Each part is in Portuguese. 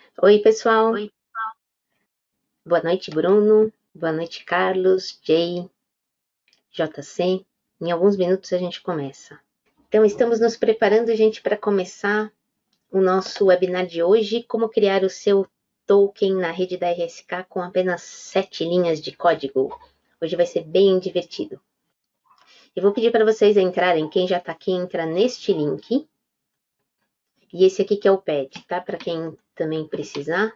Oi, pessoal. Boa noite, Bruno. Boa noite, Carlos, Jay, JC. Em alguns minutos a gente começa. Então, estamos nos preparando, gente, para começar o nosso webinar de hoje, como criar o seu token na rede da RSK com apenas 7 linhas de código. Hoje vai ser bem divertido. Eu vou pedir para vocês entrarem, quem já está aqui, entra neste link. E esse aqui que é o pad, tá? Para quem também precisar.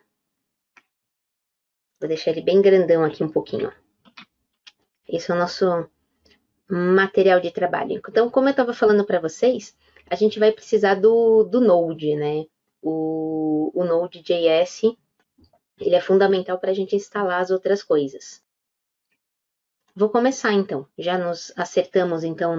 Vou deixar ele bem grandão aqui um pouquinho. Esse é o nosso material de trabalho. Então, como eu estava falando para vocês, a gente vai precisar do Node, né? O Node.js, ele é fundamental para a gente instalar as outras coisas. Vou começar, então. Já nos acertamos, então,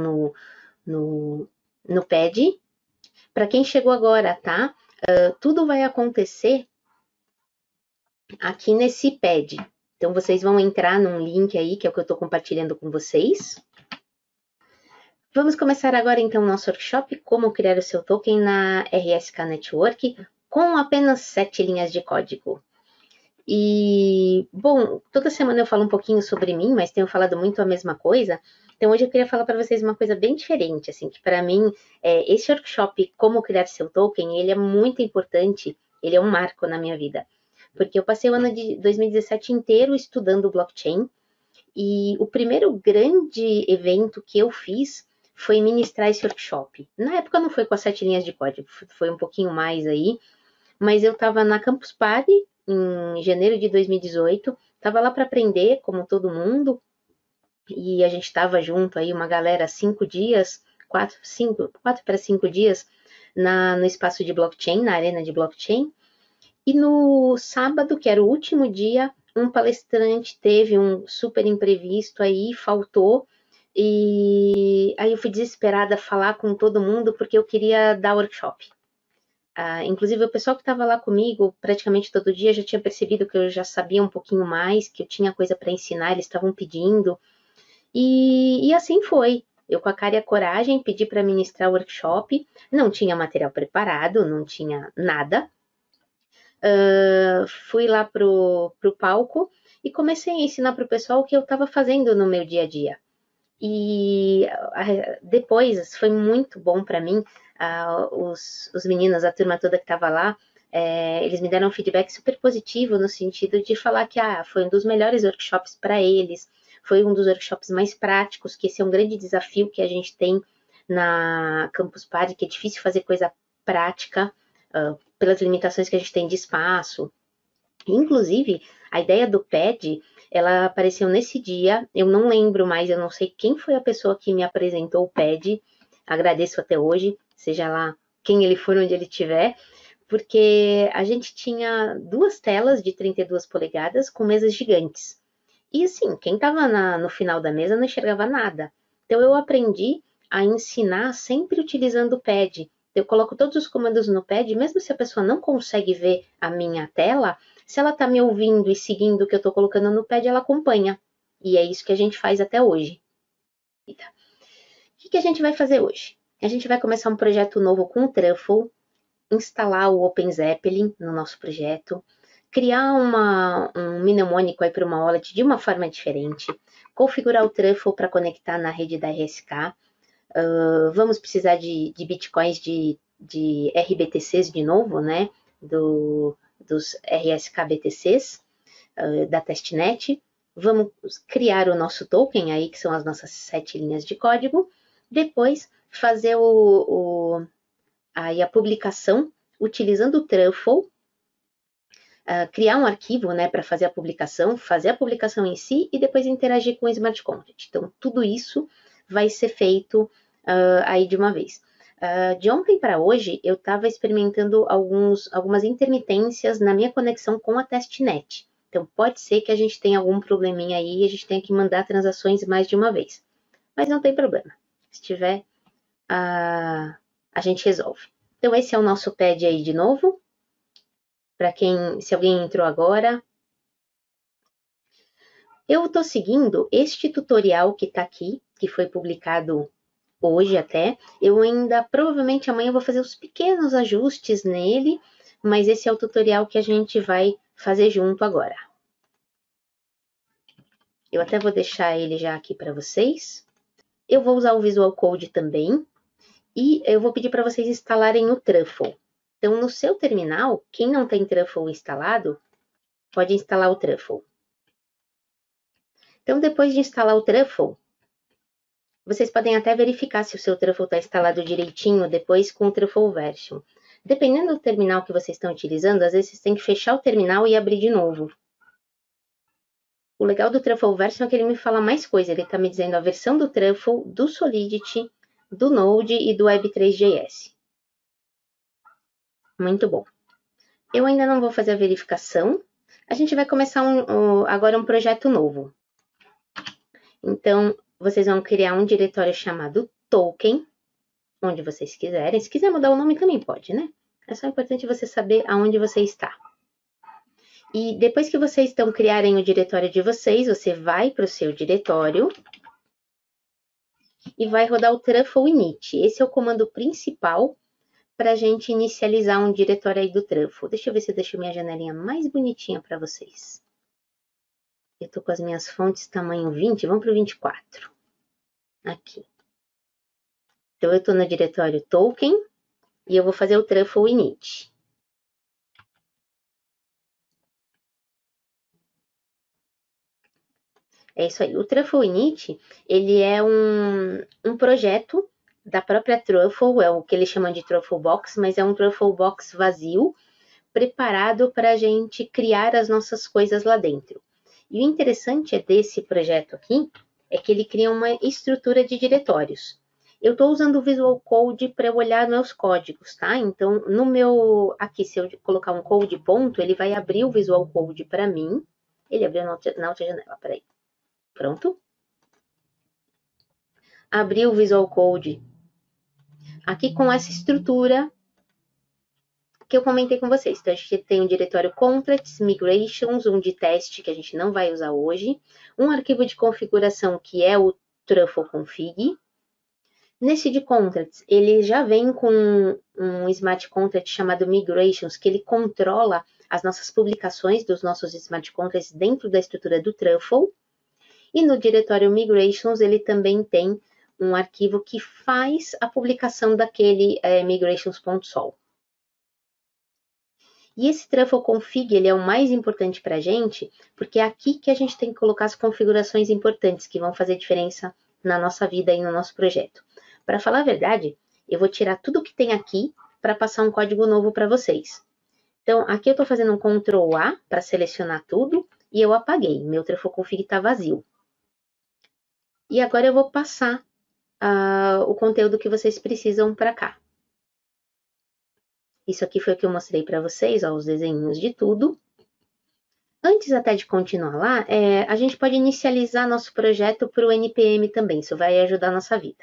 no pad. Para quem chegou agora, tá? Tudo vai acontecer aqui nesse pad. Então, vocês vão entrar num link aí, que é o que eu estou compartilhando com vocês. Vamos começar agora então o nosso workshop, como criar o seu token na RSK Network com apenas 7 linhas de código. E, bom, toda semana eu falo um pouquinho sobre mim, mas tenho falado muito a mesma coisa. Então hoje eu queria falar para vocês uma coisa bem diferente, assim, que para mim, esse workshop, como criar seu token, ele é muito importante, ele é um marco na minha vida. Porque eu passei o ano de 2017 inteiro estudando blockchain, e o primeiro grande evento que eu fiz foi ministrar esse workshop. Na época não foi com as 7 linhas de código, foi um pouquinho mais aí, mas eu estava na Campus Party em janeiro de 2018, estava lá para aprender, como todo mundo, e a gente estava junto aí, uma galera, 5 dias, 4 para 5 dias, no espaço de blockchain, na arena de blockchain, e no sábado, que era o último dia, um palestrante teve um super imprevisto aí, faltou, e aí eu fui desesperada falar com todo mundo porque eu queria dar workshop. Inclusive o pessoal que estava lá comigo praticamente todo dia já tinha percebido que eu já sabia um pouquinho mais, que eu tinha coisa para ensinar, eles estavam pedindo, e assim foi. Eu, com a cara e a coragem, pedi para ministrar o workshop, não tinha material preparado, não tinha nada, fui lá pro palco e comecei a ensinar para o pessoal o que eu estava fazendo no meu dia a dia. E depois foi muito bom para mim, os meninos, a turma toda que estava lá, eles me deram um feedback super positivo no sentido de falar que foi um dos melhores workshops para eles, foi um dos workshops mais práticos, que esse é um grande desafio que a gente tem na Campus Party, que é difícil fazer coisa prática, pelas limitações que a gente tem de espaço. Inclusive, a ideia do pad, ela apareceu nesse dia, eu não lembro mais, eu não sei quem foi a pessoa que me apresentou o pad, agradeço até hoje, seja lá quem ele for, onde ele estiver, porque a gente tinha 2 telas de 32 polegadas com mesas gigantes. E assim, quem estava no final da mesa não enxergava nada. Então eu aprendi a ensinar sempre utilizando o pad. Eu coloco todos os comandos no pad, mesmo se a pessoa não consegue ver a minha tela, se ela está me ouvindo e seguindo o que eu estou colocando no pad, ela acompanha. E é isso que a gente faz até hoje. O que a gente vai fazer hoje? A gente vai começar um projeto novo com o Truffle, instalar o OpenZeppelin no nosso projeto, criar um mnemônico aí para uma wallet de uma forma diferente, configurar o Truffle para conectar na rede da RSK, vamos precisar de bitcoins de RBTCs de novo, né, dos RSK BTCs, da testnet, vamos criar o nosso token aí, que são as nossas 7 linhas de código, depois fazer aí a publicação utilizando o Truffle, criar um arquivo, né, para fazer a publicação em si e depois interagir com o Smart Contract. Então, tudo isso vai ser feito aí de uma vez. De ontem para hoje, eu estava experimentando algumas intermitências na minha conexão com a testnet. Então, pode ser que a gente tenha algum probleminha aí e a gente tenha que mandar transações mais de uma vez. Mas não tem problema. Se tiver, a gente resolve. Então, esse é o nosso pad aí de novo. Para se alguém entrou agora. Eu estou seguindo este tutorial que está aqui, que foi publicado hoje até. Eu ainda, provavelmente amanhã, vou fazer os pequenos ajustes nele, mas esse é o tutorial que a gente vai fazer junto agora. Eu até vou deixar ele já aqui para vocês. Eu vou usar o Visual Code também. E eu vou pedir para vocês instalarem o Truffle. Então, no seu terminal, quem não tem Truffle instalado, pode instalar o Truffle. Então, depois de instalar o Truffle, vocês podem até verificar se o seu Truffle está instalado direitinho depois com o Truffle Version. Dependendo do terminal que vocês estão utilizando, às vezes vocês têm que fechar o terminal e abrir de novo. O legal do Truffle Version é que ele me fala mais coisa. Ele está me dizendo a versão do Truffle, do Solidity, do Node e do Web3.js. Muito bom. Eu ainda não vou fazer a verificação. A gente vai começar agora um projeto novo. Então, vocês vão criar um diretório chamado token, onde vocês quiserem. Se quiser mudar o nome também pode, né? É só importante você saber aonde você está. E depois que vocês criarem o diretório de vocês, você vai para o seu diretório e vai rodar o truffle init. Esse é o comando principal para a gente inicializar um diretório aí do Truffle. Deixa eu ver se eu deixo minha janelinha mais bonitinha para vocês. Eu tô com as minhas fontes tamanho 20, vamos para o 24. Aqui. Então, eu tô no diretório token e eu vou fazer o Truffle init. É isso aí. O Truffle init, ele é um projeto da própria Truffle, é o que eles chamam de Truffle Box, mas é um Truffle Box vazio, preparado para a gente criar as nossas coisas lá dentro. E o interessante desse projeto aqui é que ele cria uma estrutura de diretórios. Eu estou usando o Visual Code para eu olhar meus códigos, tá? Então, no meu... Aqui, se eu colocar um code ponto, ele vai abrir o Visual Code para mim. Ele abriu na outra janela, peraí. Pronto? Abriu o Visual Code aqui com essa estrutura que eu comentei com vocês. Então, a gente tem um diretório Contracts, Migrations, um de teste que a gente não vai usar hoje, um arquivo de configuração que é o Truffle Config. Nesse de Contracts, ele já vem com um Smart Contract chamado Migrations, que ele controla as nossas publicações dos nossos Smart Contracts dentro da estrutura do Truffle. E no diretório Migrations, ele também tem um arquivo que faz a publicação daquele migrations.sol. E esse Truffle Config, ele é o mais importante para a gente, porque é aqui que a gente tem que colocar as configurações importantes que vão fazer diferença na nossa vida e no nosso projeto. Para falar a verdade, eu vou tirar tudo que tem aqui para passar um código novo para vocês. Então, aqui eu estou fazendo um Ctrl A para selecionar tudo e eu apaguei. Meu Truffle Config está vazio. E agora eu vou passar o conteúdo que vocês precisam para cá. Isso aqui foi o que eu mostrei para vocês, ó, os desenhos de tudo. Antes até de continuar lá, a gente pode inicializar nosso projeto para o NPM também, isso vai ajudar a nossa vida.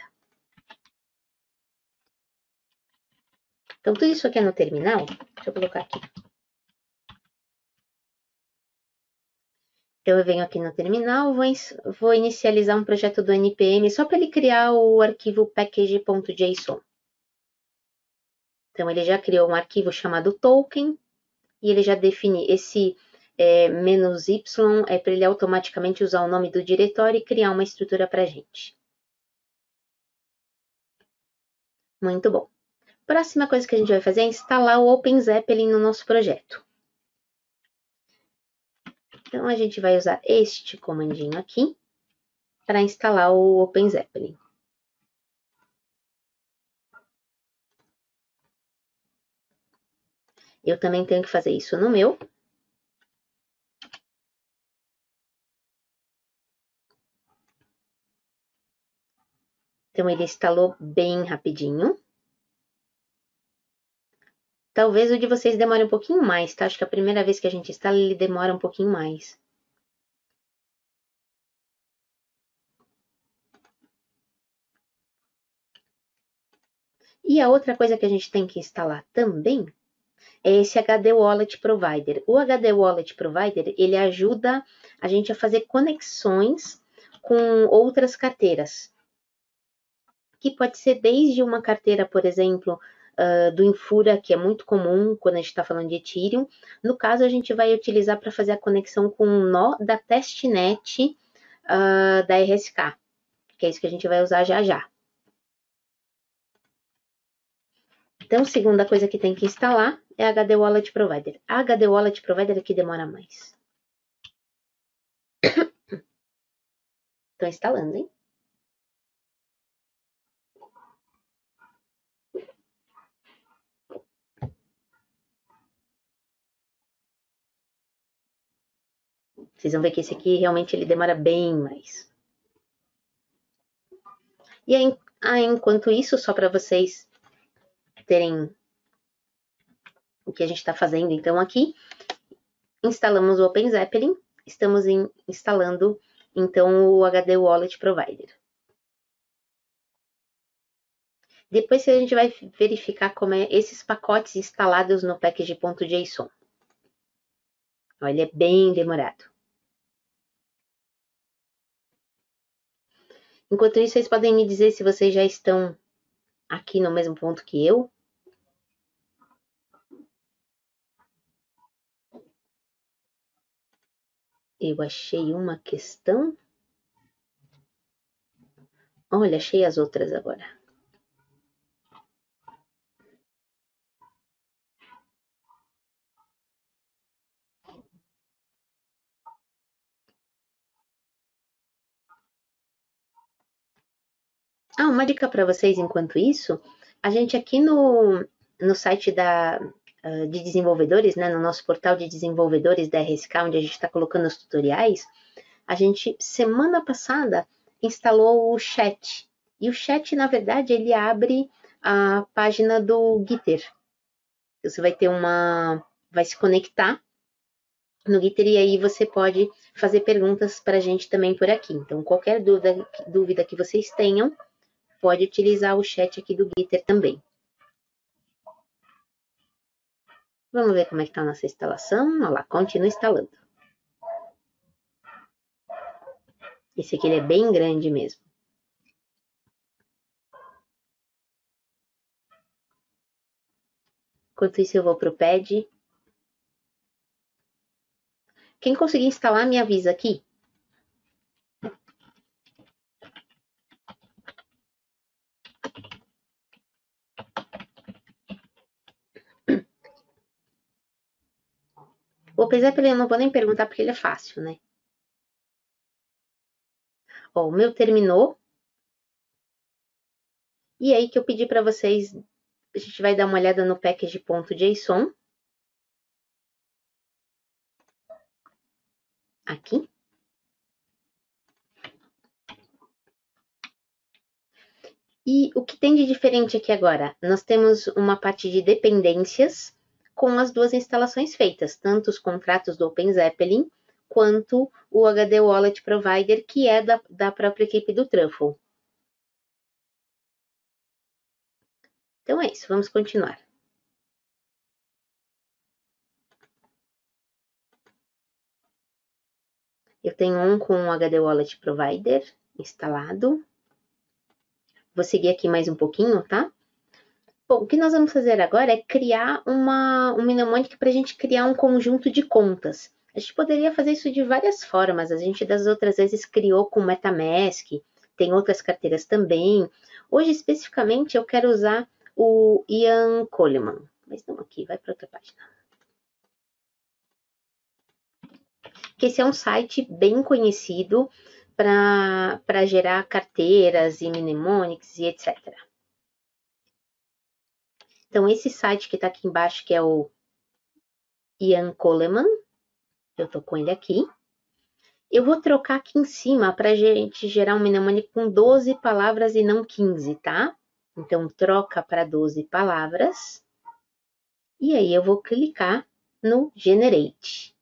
Então, tudo isso aqui é no terminal, deixa eu colocar aqui. Então, eu venho aqui no terminal, vou inicializar um projeto do NPM só para ele criar o arquivo package.json. Então, ele já criou um arquivo chamado token, e ele já define esse "-y", é para ele automaticamente usar o nome do diretório e criar uma estrutura para a gente. Muito bom. Próxima coisa que a gente vai fazer é instalar o OpenZeppelin no nosso projeto. Então, a gente vai usar este comandinho aqui para instalar o OpenZeppelin. Eu também tenho que fazer isso no meu. Então, ele instalou bem rapidinho. Talvez o de vocês demore um pouquinho mais, tá? Acho que a primeira vez que a gente instala, ele demora um pouquinho mais. E a outra coisa que a gente tem que instalar também é esse HD Wallet Provider. O HD Wallet Provider, ele ajuda a gente a fazer conexões com outras carteiras. Que pode ser desde uma carteira, por exemplo, do Infura, que é muito comum quando a gente está falando de Ethereum. No caso, a gente vai utilizar para fazer a conexão com um nó da testnet da RSK, que é isso que a gente vai usar já já. Então, segunda coisa que tem que instalar é a HD Wallet Provider. A HD Wallet Provider é que demora mais. Estou instalando, hein? Vocês vão ver que esse aqui realmente ele demora bem mais. E aí, enquanto isso, só para vocês terem o que a gente está fazendo então aqui, instalamos o OpenZeppelin, estamos instalando então o HD Wallet Provider. Depois a gente vai verificar como é esses pacotes instalados no package.json. Ele é bem demorado. Enquanto isso, vocês podem me dizer se vocês já estão aqui no mesmo ponto que eu. Eu achei uma questão. Olha, achei as outras agora. Uma dica para vocês enquanto isso, a gente aqui no site de desenvolvedores, né, no nosso portal de desenvolvedores da RSK, onde a gente está colocando os tutoriais, a gente, semana passada, instalou o chat. E o chat, na verdade, ele abre a página do Gitter. Você vai ter vai se conectar no Gitter e aí você pode fazer perguntas para a gente também por aqui. Então, qualquer dúvida que vocês tenham, pode utilizar o chat aqui do Gitter também. Vamos ver como é que está a nossa instalação. Olha lá, continua instalando. Esse aqui ele é bem grande mesmo. Enquanto isso, eu vou para o pad. Quem conseguir instalar, me avisa aqui. O OpenZeppelin eu não vou nem perguntar porque ele é fácil, né? Ó, o meu terminou. E aí que eu pedi para vocês, a gente vai dar uma olhada no package.json. Aqui. E o que tem de diferente aqui agora? Nós temos uma parte de dependências com as duas instalações feitas, tanto os contratos do OpenZeppelin quanto o HD Wallet Provider, que é da própria equipe do Truffle. Então é isso, vamos continuar. Eu tenho um com o HD Wallet Provider instalado. Vou seguir aqui mais um pouquinho, tá? Bom, o que nós vamos fazer agora é criar um mnemonic para a gente criar um conjunto de contas. A gente poderia fazer isso de várias formas. A gente das outras vezes criou com MetaMask, tem outras carteiras também. Hoje, especificamente, eu quero usar o Ian Coleman. Mas não aqui, vai para outra página. Que esse é um site bem conhecido para gerar carteiras e mnemonics e etc. Então, esse site que está aqui embaixo, que é o Ian Coleman, eu tô com ele aqui. Eu vou trocar aqui em cima para a gente gerar um mnemonic com 12 palavras e não 15, tá? Então, troca para 12 palavras. E aí, eu vou clicar no Generate.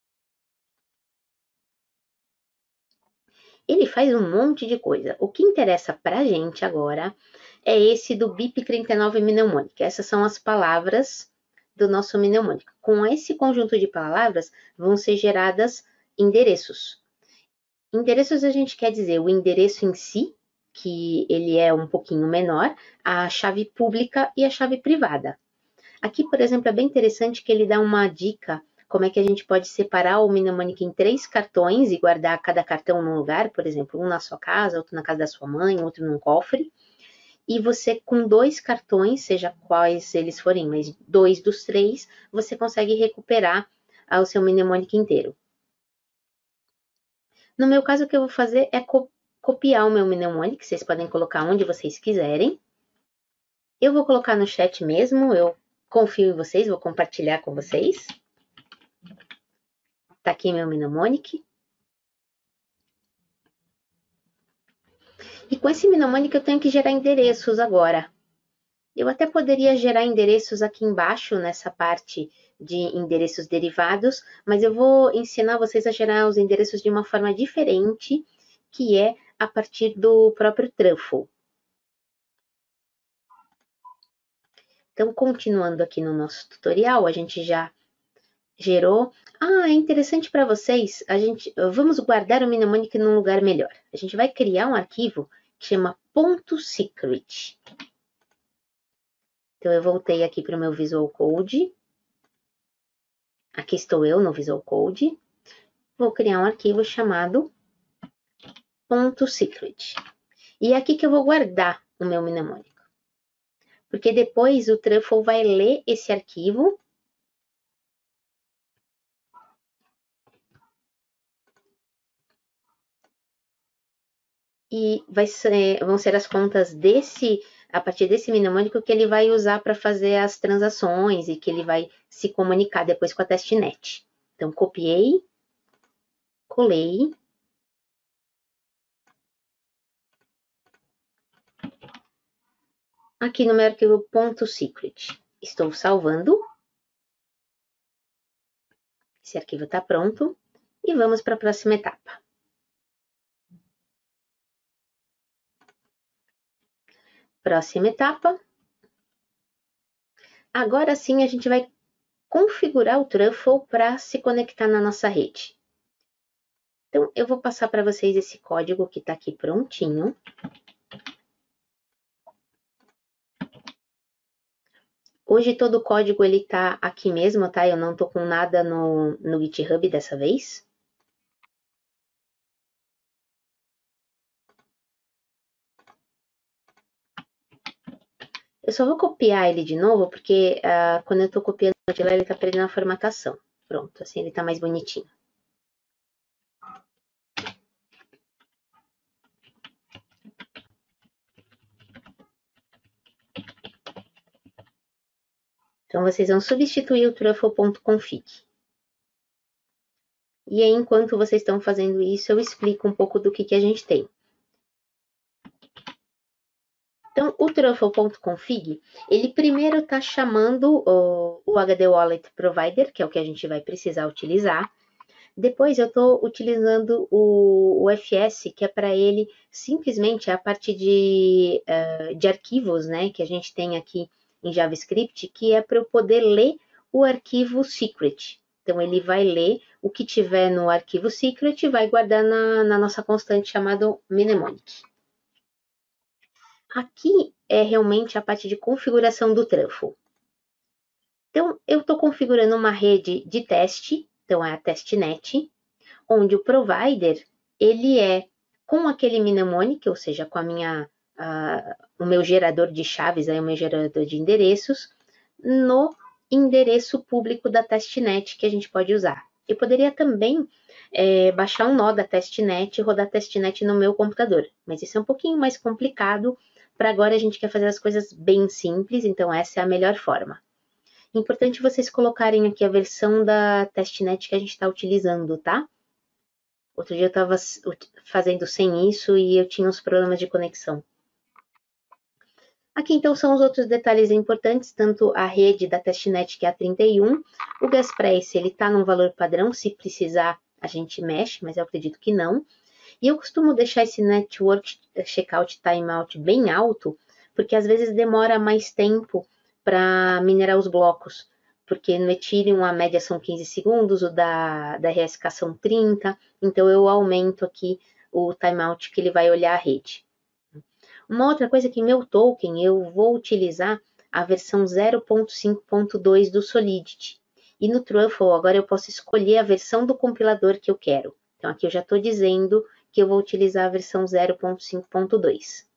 Ele faz um monte de coisa. O que interessa para a gente agora é esse do BIP39 Mnemonic. Essas são as palavras do nosso mnemonic. Com esse conjunto de palavras, vão ser geradas endereços. Endereços a gente quer dizer o endereço em si, que ele é um pouquinho menor, a chave pública e a chave privada. Aqui, por exemplo, é bem interessante que ele dá uma dica como é que a gente pode separar o mnemônico em 3 cartões e guardar cada cartão num lugar, por exemplo, um na sua casa, outro na casa da sua mãe, outro num cofre. E você, com 2 cartões, seja quais eles forem, mas 2 dos 3, você consegue recuperar o seu mnemônico inteiro. No meu caso, o que eu vou fazer é copiar o meu mnemônico, que vocês podem colocar onde vocês quiserem. Eu vou colocar no chat mesmo, eu confio em vocês, vou compartilhar com vocês. Tá aqui meu mnemônico. E com esse mnemônico eu tenho que gerar endereços agora. Eu até poderia gerar endereços aqui embaixo, nessa parte de endereços derivados, mas eu vou ensinar vocês a gerar os endereços de uma forma diferente, que é a partir do próprio Truffle. Então, continuando aqui no nosso tutorial, a gente já gerou. Ah, é interessante para vocês, vamos guardar o mnemônico num lugar melhor. A gente vai criar um arquivo que chama .secret. Então, eu voltei aqui para o meu Visual Code. Aqui estou eu no Visual Code. Vou criar um arquivo chamado .secret. E é aqui que eu vou guardar o meu mnemônico. Porque depois o Truffle vai ler esse arquivo. E vão ser as contas a partir desse mnemônico que ele vai usar para fazer as transações e que ele vai se comunicar depois com a testnet. Então, copiei, colei. Aqui no meu arquivo .secret. Estou salvando. Esse arquivo está pronto. E vamos para a próxima etapa. Próxima etapa. Agora sim a gente vai configurar o Truffle para se conectar na nossa rede. Então, eu vou passar para vocês esse código que está aqui prontinho. Hoje todo o código ele tá aqui mesmo, tá? Eu não tô com nada no GitHub dessa vez. Eu só vou copiar ele de novo, porque quando eu tô copiando de lá, ele tá perdendo a formatação. Pronto, assim ele tá mais bonitinho. Então, vocês vão substituir o truffle.config. E aí, enquanto vocês estão fazendo isso, eu explico um pouco do que a gente tem. Então, o truffle.config, ele primeiro está chamando o HD Wallet Provider, que é o que a gente vai precisar utilizar. Depois eu estou utilizando o FS, que é para ele simplesmente a parte de arquivos, né, que a gente tem aqui em JavaScript, que é para eu poder ler o arquivo secret. Então, ele vai ler o que tiver no arquivo secret e vai guardar na nossa constante chamada mnemonic. Aqui é realmente a parte de configuração do Truffle. Então, eu estou configurando uma rede de teste, então é a testnet, onde o provider, ele é com aquele mnemonic, ou seja, com o meu gerador de chaves, aí, o meu gerador de endereços, no endereço público da testnet que a gente pode usar. Eu poderia também baixar um nó da testnet e rodar a testnet no meu computador, mas isso é um pouquinho mais complicado. Para agora a gente quer fazer as coisas bem simples, então essa é a melhor forma. Importante vocês colocarem aqui a versão da testnet que a gente está utilizando, tá? Outro dia eu estava fazendo sem isso e eu tinha uns problemas de conexão. Aqui então são os outros detalhes importantes, tanto a rede da testnet que é a 31, o gas price ele está num valor padrão, se precisar a gente mexe, mas eu acredito que não. E eu costumo deixar esse network checkout timeout bem alto, porque às vezes demora mais tempo para minerar os blocos, porque no Ethereum a média são 15 segundos, o da RSK são 30, então eu aumento aqui o timeout que ele vai olhar a rede. Uma outra coisa que meu token eu vou utilizar a versão 0.5.2 do Solidity. E no Truffle agora eu posso escolher a versão do compilador que eu quero. Então aqui eu já estou dizendo que eu vou utilizar a versão 0.5.2.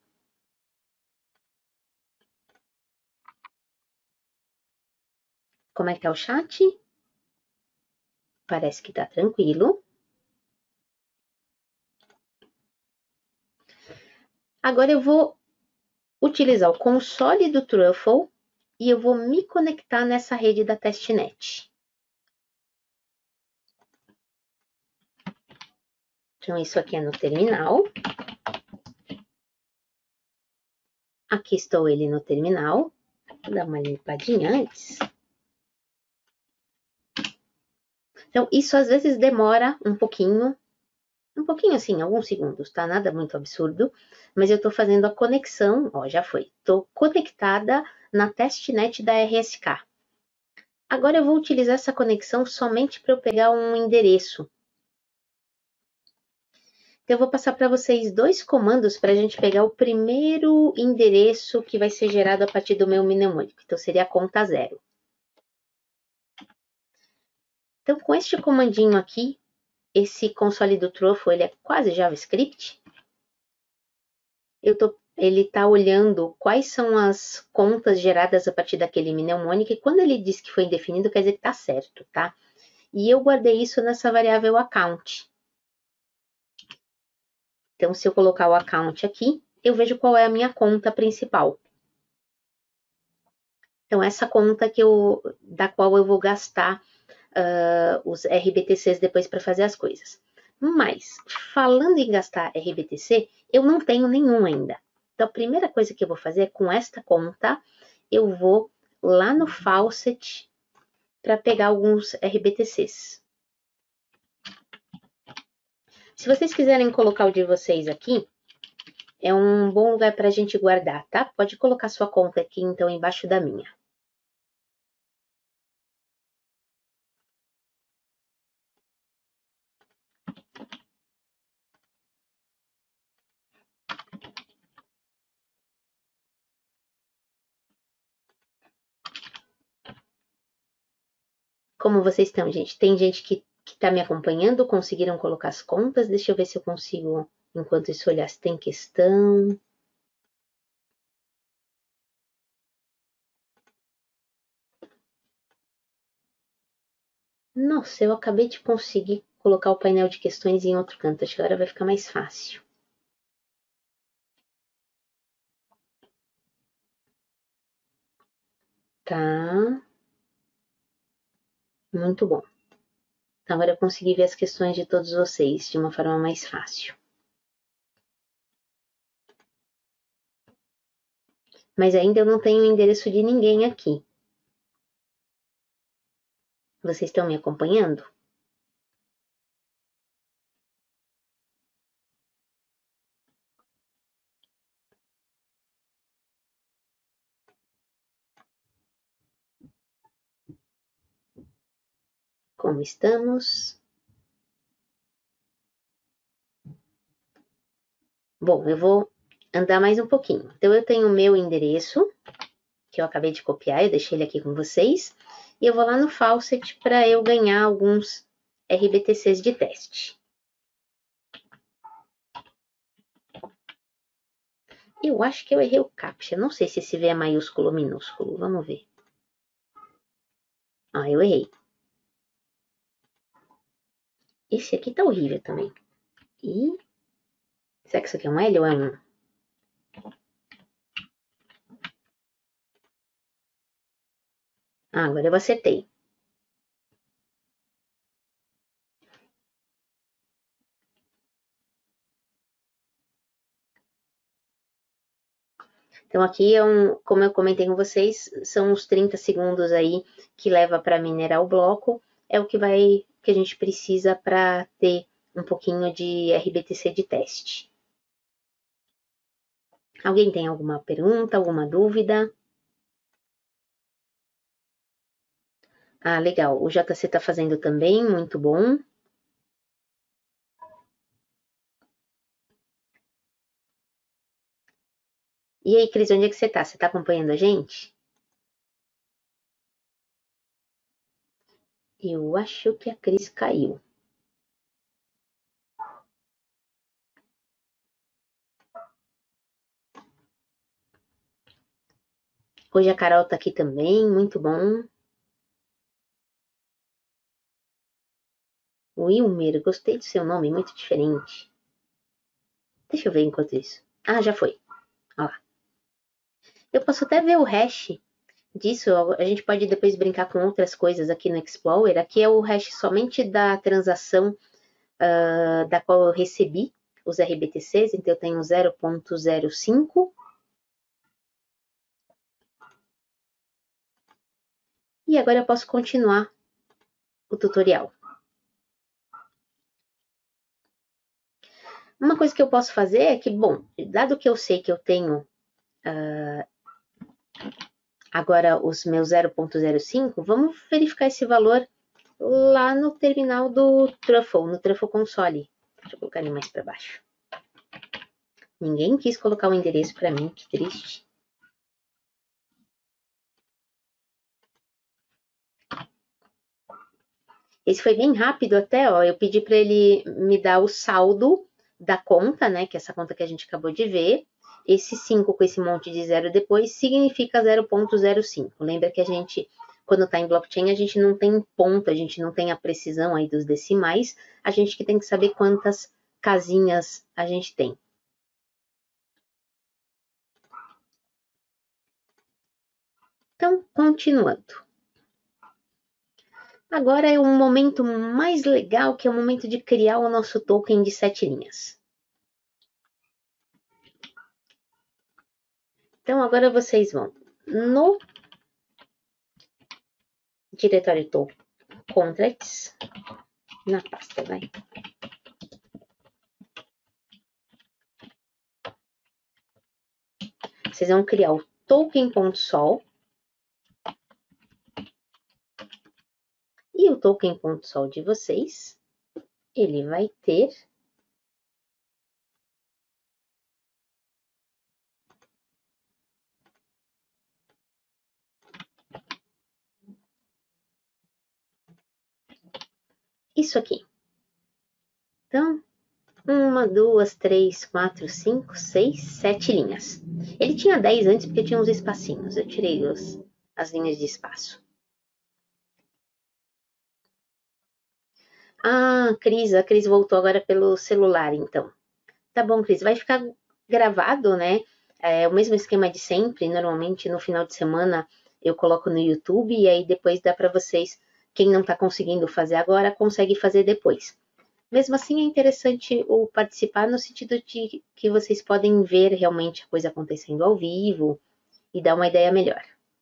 Como é que tá o chat? Parece que tá tranquilo. Agora eu vou utilizar o console do Truffle e eu vou me conectar nessa rede da testnet. Então, isso aqui é no terminal. Aqui estou ele no terminal. Vou dar uma limpadinha antes. Então, isso às vezes demora um pouquinho assim, alguns segundos, tá? Nada muito absurdo, mas eu estou fazendo a conexão, ó, já foi. Estou conectada na testnet da RSK. Agora eu vou utilizar essa conexão somente para eu pegar um endereço. Então, eu vou passar para vocês dois comandos para a gente pegar o primeiro endereço que vai ser gerado a partir do meu mnemônico. Então, seria a conta 0. Então, com este comandinho aqui, esse console do Truffle, ele é quase JavaScript. Ele está olhando quais são as contas geradas a partir daquele mnemônico, e quando ele diz que foi indefinido, quer dizer que está certo, tá? E eu guardei isso nessa variável account. Então, se eu colocar o account aqui, eu vejo qual é a minha conta principal. Então, essa conta da qual eu vou gastar os RBTCs depois para fazer as coisas. Mas, falando em gastar RBTC, eu não tenho nenhum ainda. Então, a primeira coisa que eu vou fazer é, com esta conta, eu vou lá no Faucet para pegar alguns RBTCs. Se vocês quiserem colocar o de vocês aqui, é um bom lugar para a gente guardar, tá? Pode colocar sua conta aqui, então, embaixo da minha. Como vocês estão, gente? Tem gente que está me acompanhando, conseguiram colocar as contas? Deixa eu ver se eu consigo, enquanto isso, olhar se tem questão. Nossa, eu acabei de conseguir colocar o painel de questões em outro canto. Acho que agora vai ficar mais fácil. Tá. Muito bom. Agora eu consegui ver as questões de todos vocês de uma forma mais fácil. Mas ainda eu não tenho o endereço de ninguém aqui. Vocês estão me acompanhando? Como estamos? Bom, eu vou andar mais um pouquinho. Então, eu tenho o meu endereço, que eu acabei de copiar, eu deixei ele aqui com vocês. E eu vou lá no Faucet para eu ganhar alguns RBTCs de teste. Eu acho que eu errei o CAPTCHA. Não sei se esse V é maiúsculo ou minúsculo. Vamos ver. Ah, eu errei. Esse aqui tá horrível também. E... será que isso aqui é um L ou é um? Ah, agora eu acertei. Então, aqui é como eu comentei com vocês, são os 30 segundos aí que leva para minerar o bloco. É o que a gente precisa para ter um pouquinho de RBTC de teste. Alguém tem alguma pergunta, alguma dúvida? Ah, legal. O JC está fazendo também, muito bom. E aí, Cris, onde é que você tá? Você tá acompanhando a gente? Eu acho que a Cris caiu. Hoje a Carol tá aqui também, muito bom. Wilmer, gostei do seu nome, muito diferente. Deixa eu ver enquanto isso. Ah, já foi. Olha lá. Eu posso até ver o hash disso. A gente pode depois brincar com outras coisas aqui no Explorer. Aqui é o hash somente da transação da qual eu recebi os RBTCs. Então, eu tenho 0.05. E agora eu posso continuar o tutorial. Uma coisa que eu posso fazer é que, bom, dado que eu sei que eu tenho agora os meus 0.05, vamos verificar esse valor lá no terminal do Truffle, no Truffle Console. Deixa eu colocar ele mais para baixo. Ninguém quis colocar o endereço para mim, que triste. Esse foi bem rápido até, ó. Eu pedi para ele me dar o saldo da conta, né? Que é essa conta que a gente acabou de ver. Esse 5 com esse monte de zero depois significa 0.05. Lembra que a gente, quando está em blockchain, a gente não tem ponto, a gente não tem a precisão aí dos decimais, a gente que tem que saber quantas casinhas a gente tem. Então, continuando. Agora é um momento mais legal, que é o momento de criar o nosso token de 7 linhas. Então, agora vocês vão no diretório token contracts, na pasta, vai. Vocês vão criar o token.sol. E o token.sol de vocês, ele vai ter isso aqui. Então, 1, 2, 3, 4, 5, 6, 7 linhas. Ele tinha 10 antes porque tinha uns espacinhos. Eu tirei as linhas de espaço. Ah, a Cris voltou agora pelo celular, então. Tá bom, Cris, vai ficar gravado, né? É o mesmo esquema de sempre. Normalmente, no final de semana, eu coloco no YouTube e aí depois dá para vocês, quem não está conseguindo fazer agora, consegue fazer depois. Mesmo assim, é interessante o participar no sentido de que vocês podem ver realmente a coisa acontecendo ao vivo e dar uma ideia melhor.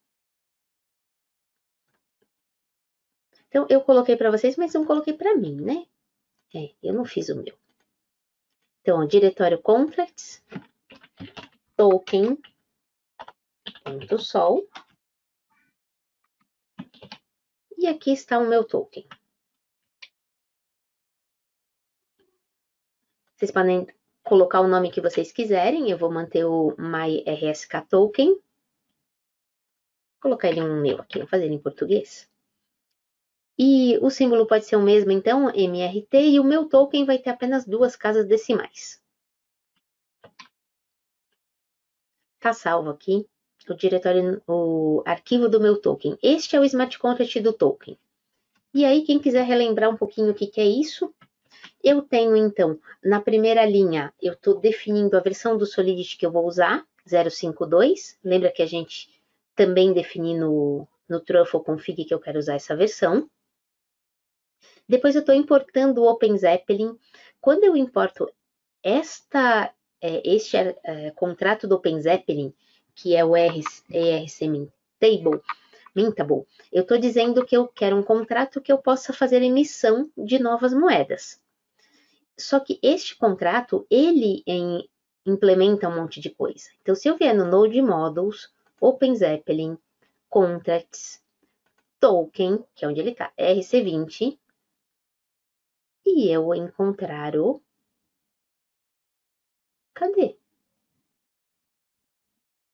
Então, eu coloquei para vocês, mas não coloquei para mim, né? Eu não fiz o meu. Então, ó, diretório contracts, token.sol. E aqui está o meu token. Vocês podem colocar o nome que vocês quiserem. Eu vou manter o MyRSK Token. Vou colocar ele um meu aqui, vou fazer ele em português. E o símbolo pode ser o mesmo, então, MRT, e o meu token vai ter apenas 2 casas decimais. Tá salvo aqui o diretório, o arquivo do meu token. Este é o smart contract do token. E aí, quem quiser relembrar um pouquinho o que é isso, eu tenho, então, na primeira linha, eu estou definindo a versão do Solidity que eu vou usar, 052. Lembra que a gente também definiu no Truffle Config que eu quero usar essa versão. Depois eu estou importando o OpenZeppelin. Quando eu importo este contrato do OpenZeppelin, que é o ERC Mintable, eu estou dizendo que eu quero um contrato que eu possa fazer emissão de novas moedas. Só que este contrato, ele implementa um monte de coisa. Então, se eu vier no Node Models, OpenZeppelin, Contracts, Token, que é onde ele está, RC20, e eu encontrar o... Cadê?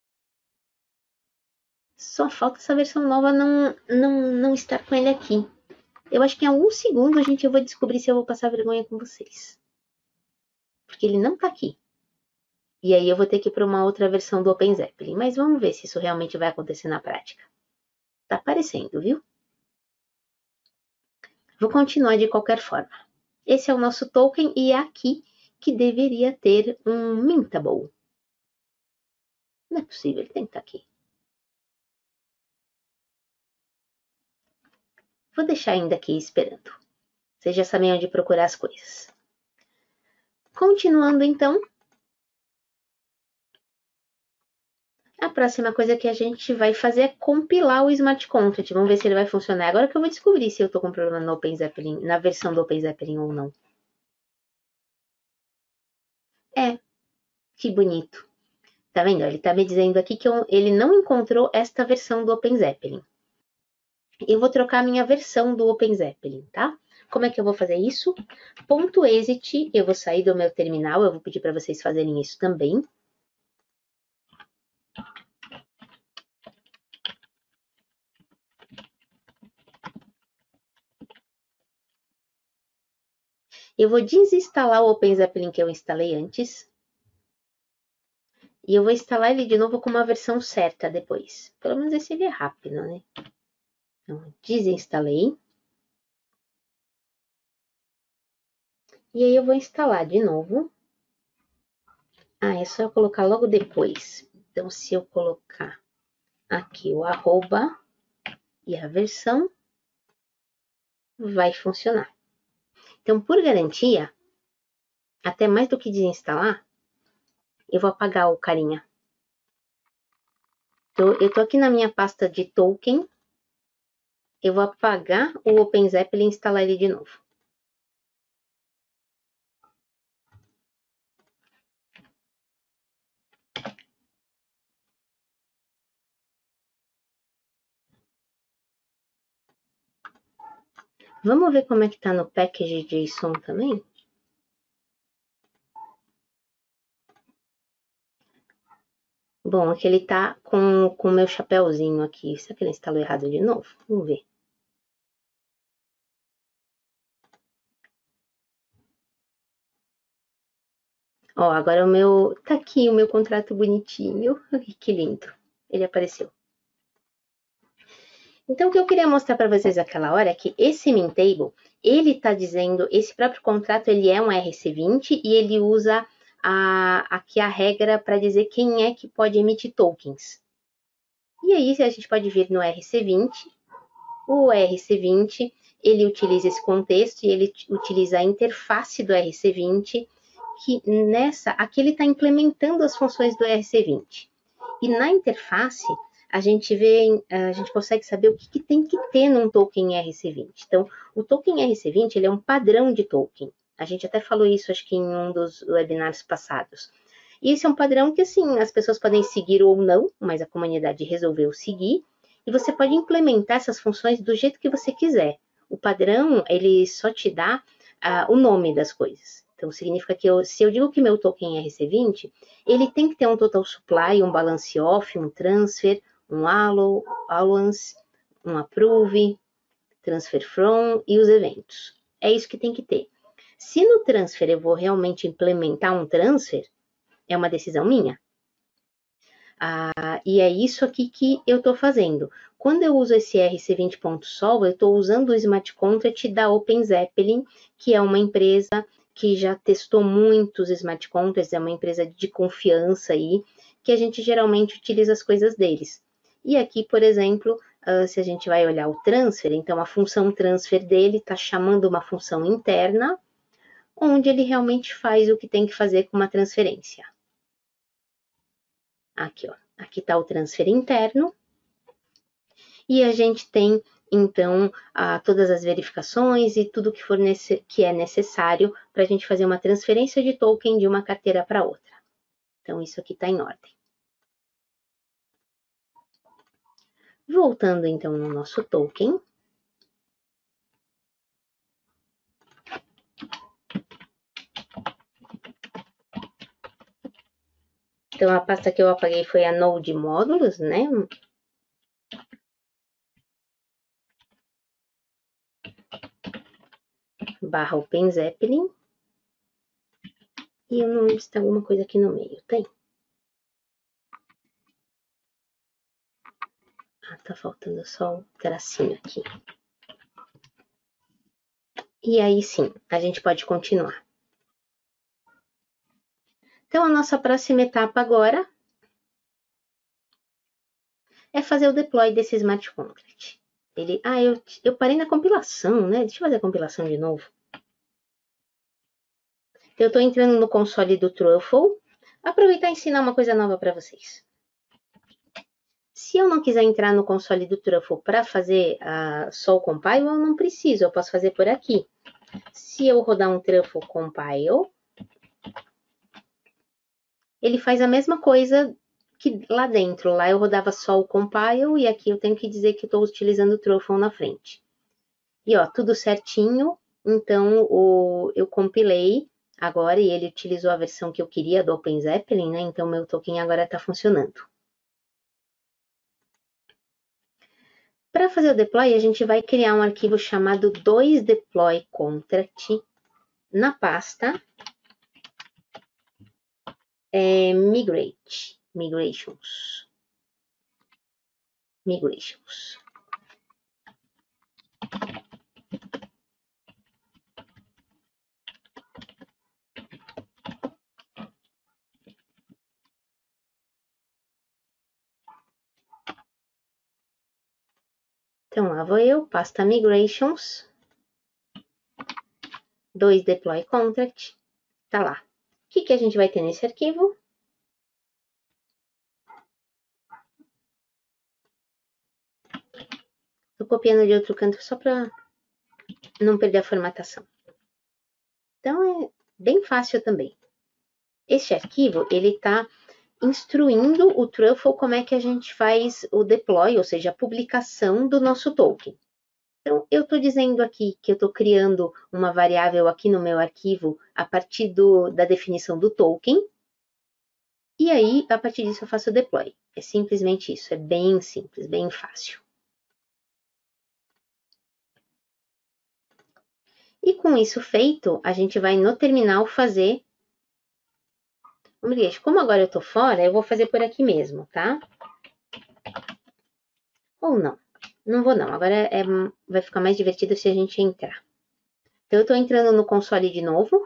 Só falta essa versão nova não estar com ele aqui. Eu acho que em alguns segundos, gente, eu vou descobrir se eu vou passar vergonha com vocês. Porque ele não tá aqui. E aí eu vou ter que ir para uma outra versão do Open Zeppelin. Mas vamos ver se isso realmente vai acontecer na prática. Tá aparecendo, viu? Vou continuar de qualquer forma. Esse é o nosso token e é aqui que deveria ter um Mintable. Não é possível, ele tem que estar aqui. Vou deixar ainda aqui esperando. Vocês já sabem onde procurar as coisas. Continuando então. A próxima coisa que a gente vai fazer é compilar o Smart Contract. Vamos ver se ele vai funcionar. Agora que eu vou descobrir se eu estou com problema no Open Zeppelin, na versão do Open Zeppelin ou não. É, que bonito. Tá vendo? Ele tá me dizendo aqui que ele não encontrou esta versão do Open Zeppelin. Eu vou trocar a minha versão do Open Zeppelin, tá? Como é que eu vou fazer isso? Ponto .exit, eu vou sair do meu terminal, eu vou pedir para vocês fazerem isso também. Eu vou desinstalar o Open Zeppelin que eu instalei antes. E eu vou instalar ele de novo com uma versão certa depois. Pelo menos esse ele é rápido, né? Então, desinstalei. E aí eu vou instalar de novo. Ah, é só eu colocar logo depois. Então, se eu colocar aqui o arroba e a versão, vai funcionar. Então, por garantia, até mais do que desinstalar, eu vou apagar o carinha. Então, eu tô aqui na minha pasta de token. Eu vou apagar o Open Zeppelin e instalar ele de novo. Vamos ver como é que tá no package JSON também? Bom, aqui ele tá com o meu chapéuzinho aqui. Será que ele instalou errado de novo? Vamos ver. Ó, agora o meu... Tá aqui o meu contrato bonitinho. Que lindo. Ele apareceu. Então, o que eu queria mostrar para vocês naquela hora é que esse Mintable, ele tá dizendo... Esse próprio contrato, ele é um RC20 e ele usa aqui a regra para dizer quem é que pode emitir tokens. E aí, a gente pode vir no RC20. O RC20, ele utiliza esse contexto e ele utiliza a interface do RC20, que aqui ele está implementando as funções do RC20. E na interface, a gente consegue saber o que tem que ter num token RC20. Então, o token RC20, ele é um padrão de token. A gente até falou isso, acho que em um dos webinars passados. E esse é um padrão que, assim, as pessoas podem seguir ou não, mas a comunidade resolveu seguir. E você pode implementar essas funções do jeito que você quiser. O padrão, ele só te dá o nome das coisas. Então, significa que se eu digo que meu token é RC20, ele tem que ter um total supply, um balance off, um transfer, um allowance, um approve, transfer from e os eventos. É isso que tem que ter. Se no transfer eu vou realmente implementar um transfer, é uma decisão minha. E é isso aqui que eu estou fazendo. Quando eu uso esse RC20.sol, eu estou usando o Smart Contract da Open Zeppelin, que é uma empresa que já testou muitos Smart Contracts, é uma empresa de confiança aí, que a gente geralmente utiliza as coisas deles. E aqui, por exemplo, se a gente vai olhar o transfer, então a função transfer dele está chamando uma função interna, onde ele realmente faz o que tem que fazer com uma transferência. Aqui, ó. Aqui está o transfer interno. E a gente tem, então, todas as verificações e tudo que é necessário para a gente fazer uma transferência de token de uma carteira para outra. Então, isso aqui está em ordem. Voltando, então, no nosso token. Então, a pasta que eu apaguei foi a Node Módulos, né? barra OpenZeppelin. E eu não lembro se tem alguma coisa aqui no meio. Tem? Ah, tá faltando só o tracinho aqui. E aí sim, a gente pode continuar. Então, a nossa próxima etapa agora é fazer o deploy desse smart contract. Eu parei na compilação, né? Deixa eu fazer a compilação de novo. Eu estou entrando no console do Truffle. Aproveitar e ensinar uma coisa nova para vocês. Se eu não quiser entrar no console do Truffle para fazer só o compile, eu não preciso, eu posso fazer por aqui. Se eu rodar um Truffle compile, ele faz a mesma coisa que lá dentro. Lá eu rodava só o compile e aqui eu tenho que dizer que estou utilizando o Truffle na frente. E ó, tudo certinho. Então, eu compilei agora e ele utilizou a versão que eu queria do OpenZeppelin, né? Então, meu token agora está funcionando. Para fazer o deploy, a gente vai criar um arquivo chamado 2deploycontract na pasta migrations. Então, lá vou eu, pasta migrations, 2deploycontract, tá lá. O que a gente vai ter nesse arquivo? Tô copiando de outro canto só para não perder a formatação. Então, é bem fácil também. Este arquivo, ele está instruindo o Truffle como é que a gente faz o deploy, ou seja, a publicação do nosso token. Então, eu estou dizendo aqui que eu estou criando uma variável aqui no meu arquivo a partir da definição do token. E aí, a partir disso, eu faço o deploy. É simplesmente isso, é bem simples, bem fácil. E com isso feito, a gente vai no terminal fazer... Como agora eu estou fora, eu vou fazer por aqui mesmo, tá? Ou não. Não vou não, agora vai ficar mais divertido se a gente entrar. Então, eu estou entrando no console de novo.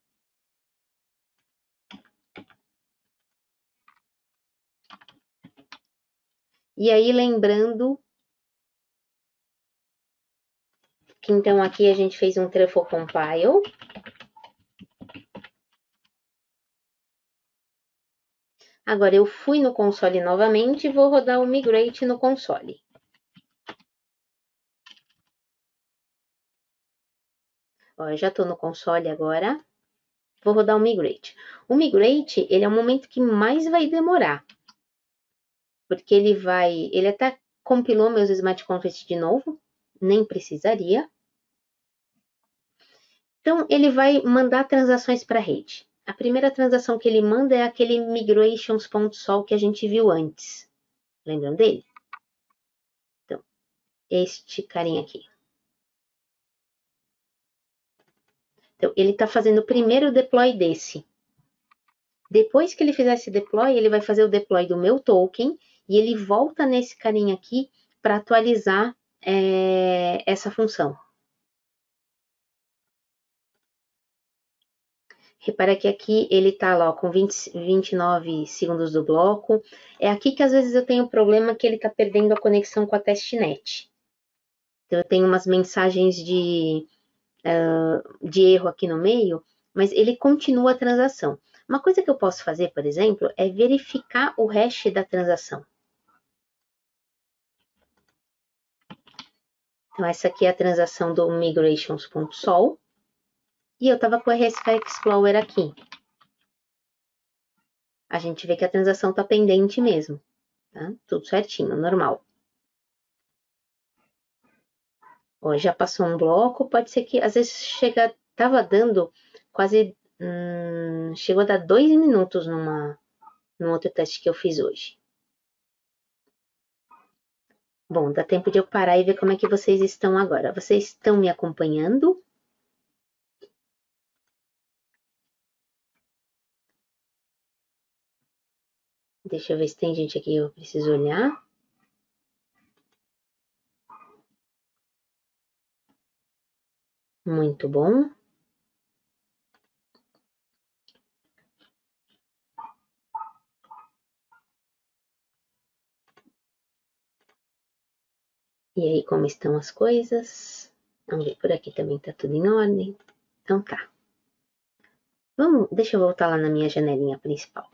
E aí, lembrando que então aqui a gente fez um truffle compile. Agora, eu fui no console novamente e vou rodar o migrate no console. Ó, eu já estou no console agora. Vou rodar o migrate. O migrate, ele é o momento que mais vai demorar. Porque ele até compilou meus smart contracts de novo. Nem precisaria. Então, ele vai mandar transações para a rede. A primeira transação que ele manda é aquele migrations.sol que a gente viu antes. Lembram dele? Então, este carinha aqui. Então, ele está fazendo o primeiro deploy desse. Depois que ele fizer esse deploy, ele vai fazer o deploy do meu token e ele volta nesse carinha aqui para atualizar essa função. Repara que aqui ele está lá ó, com 29 segundos do bloco. É aqui que às vezes eu tenho problema que ele está perdendo a conexão com a testnet. Então eu tenho umas mensagens de erro aqui no meio, mas ele continua a transação. Uma coisa que eu posso fazer, por exemplo, é verificar o hash da transação. Então, essa aqui é a transação do migrations.sol. E eu estava com o RSK Explorer aqui. A gente vê que a transação está pendente mesmo. Tá? Tudo certinho, normal. Ó, já passou um bloco, pode ser que às vezes estava dando quase... chegou a dar 2 minutos num outro teste que eu fiz hoje. Bom, dá tempo de eu parar e ver como é que vocês estão agora. Vocês estão me acompanhando? Deixa eu ver se tem gente aqui que eu preciso olhar. Muito bom. E aí, como estão as coisas? Vamos ver, por aqui também tá tudo em ordem. Então tá. Deixa eu voltar lá na minha janelinha principal.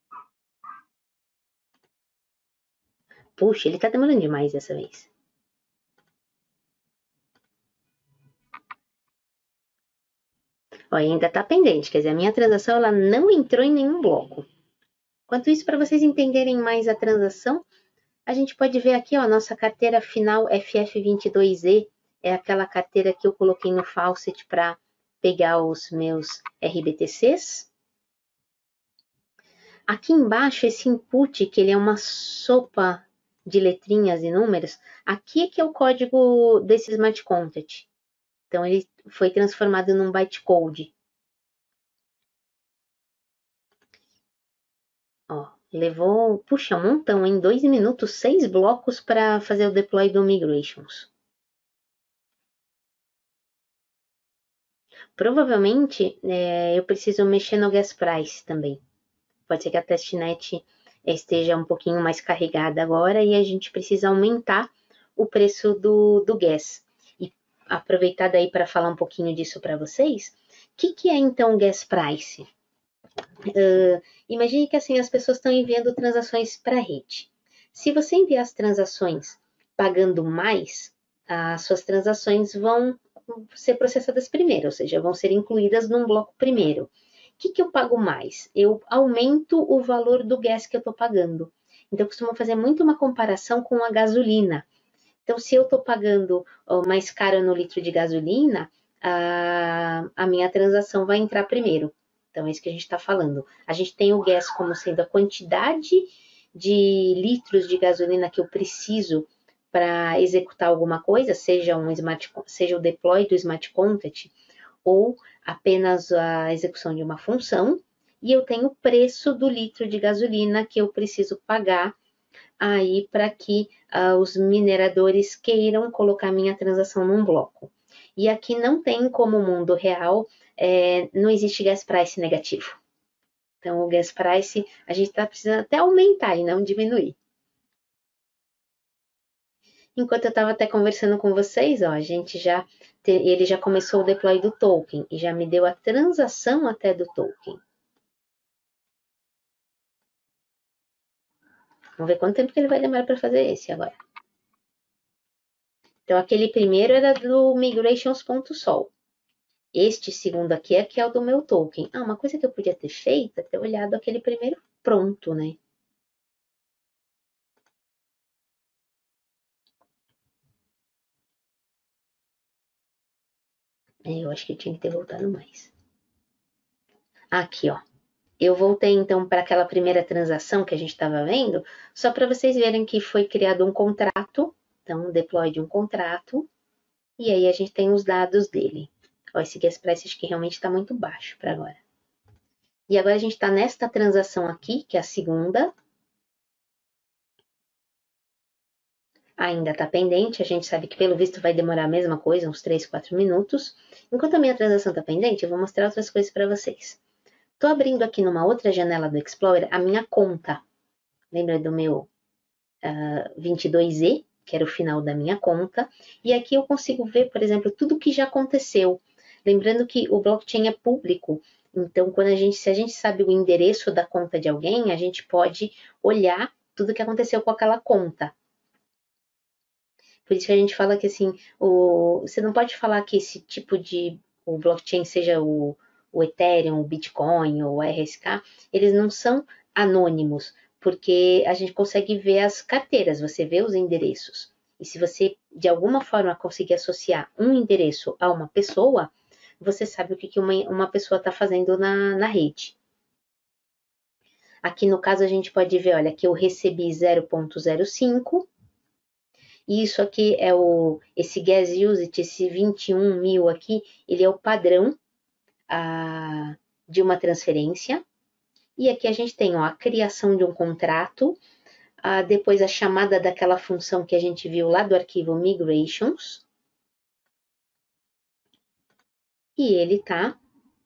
Puxa, ele tá demorando demais dessa vez. Ó, ainda tá pendente, quer dizer, a minha transação ela não entrou em nenhum bloco. Enquanto isso, para vocês entenderem mais a transação, a gente pode ver aqui, ó, a nossa carteira final FF22E, é aquela carteira que eu coloquei no Faucet para pegar os meus RBTCs. Aqui embaixo, esse input, que ele é uma sopa de letrinhas e números, aqui é que é o código desse Smart Contract. Então, ele foi transformado num bytecode. Ó, levou, puxa, um montão, em 2 minutos, 6 blocos para fazer o deploy do Migrations. Provavelmente, eu preciso mexer no gas price também. Pode ser que a testnet esteja um pouquinho mais carregada agora e a gente precisa aumentar o preço do gas. E aproveitar daí para falar um pouquinho disso para vocês. O que é então o gas price? Imagine que assim as pessoas estão enviando transações para a rede. Se você enviar as transações pagando mais, as suas transações vão ser processadas primeiro, ou seja, vão ser incluídas num bloco primeiro. O que eu pago mais? Eu aumento o valor do gás que eu estou pagando. Então, eu costumo fazer muito uma comparação com a gasolina. Então, se eu estou pagando mais caro no litro de gasolina, a minha transação vai entrar primeiro. Então, é isso que a gente está falando. A gente tem o gas como sendo a quantidade de litros de gasolina que eu preciso para executar alguma coisa, seja o deploy do Smart Contract ou apenas a execução de uma função, e eu tenho o preço do litro de gasolina que eu preciso pagar aí para que os mineradores queiram colocar minha transação num bloco. E aqui não tem como o mundo real, não existe gas price negativo. Então, o gas price a gente está precisando até aumentar e não diminuir. Enquanto eu estava até conversando com vocês, ó, ele já começou o deploy do token e já me deu a transação até do token. Vamos ver quanto tempo que ele vai demorar para fazer esse agora. Então, aquele primeiro era do migrations.sol. Este segundo aqui é que é o do meu token. Ah, uma coisa que eu podia ter feito é ter olhado aquele primeiro pronto, né? Eu acho que eu tinha que ter voltado mais. Aqui, ó. Eu voltei então para aquela primeira transação que a gente estava vendo, só para vocês verem que foi criado um contrato, então um deploy de um contrato, e aí a gente tem os dados dele. Ó, esse gas price acho que realmente está muito baixo para agora. E agora a gente está nesta transação aqui, que é a segunda. Ainda está pendente, a gente sabe que pelo visto vai demorar a mesma coisa, uns 3, 4 minutos. Enquanto a minha transação está pendente, eu vou mostrar outras coisas para vocês. Estou abrindo aqui numa outra janela do Explorer a minha conta. Lembra do meu 22E, que era o final da minha conta. E aqui eu consigo ver, por exemplo, tudo que já aconteceu. Lembrando que o blockchain é público, então se a gente sabe o endereço da conta de alguém, a gente pode olhar tudo que aconteceu com aquela conta. Por isso que a gente fala que assim, você não pode falar que esse tipo de o blockchain seja o Ethereum, o Bitcoin ou o RSK, eles não são anônimos, porque a gente consegue ver as carteiras, você vê os endereços. E se você, de alguma forma, conseguir associar um endereço a uma pessoa, você sabe o que uma pessoa está fazendo na rede. Aqui no caso a gente pode ver, olha, que eu recebi 0.05, e isso aqui é esse gas usage, esse 21 mil aqui, ele é o padrão de uma transferência. E aqui a gente tem ó, a criação de um contrato, depois a chamada daquela função que a gente viu lá do arquivo migrations. E ele tá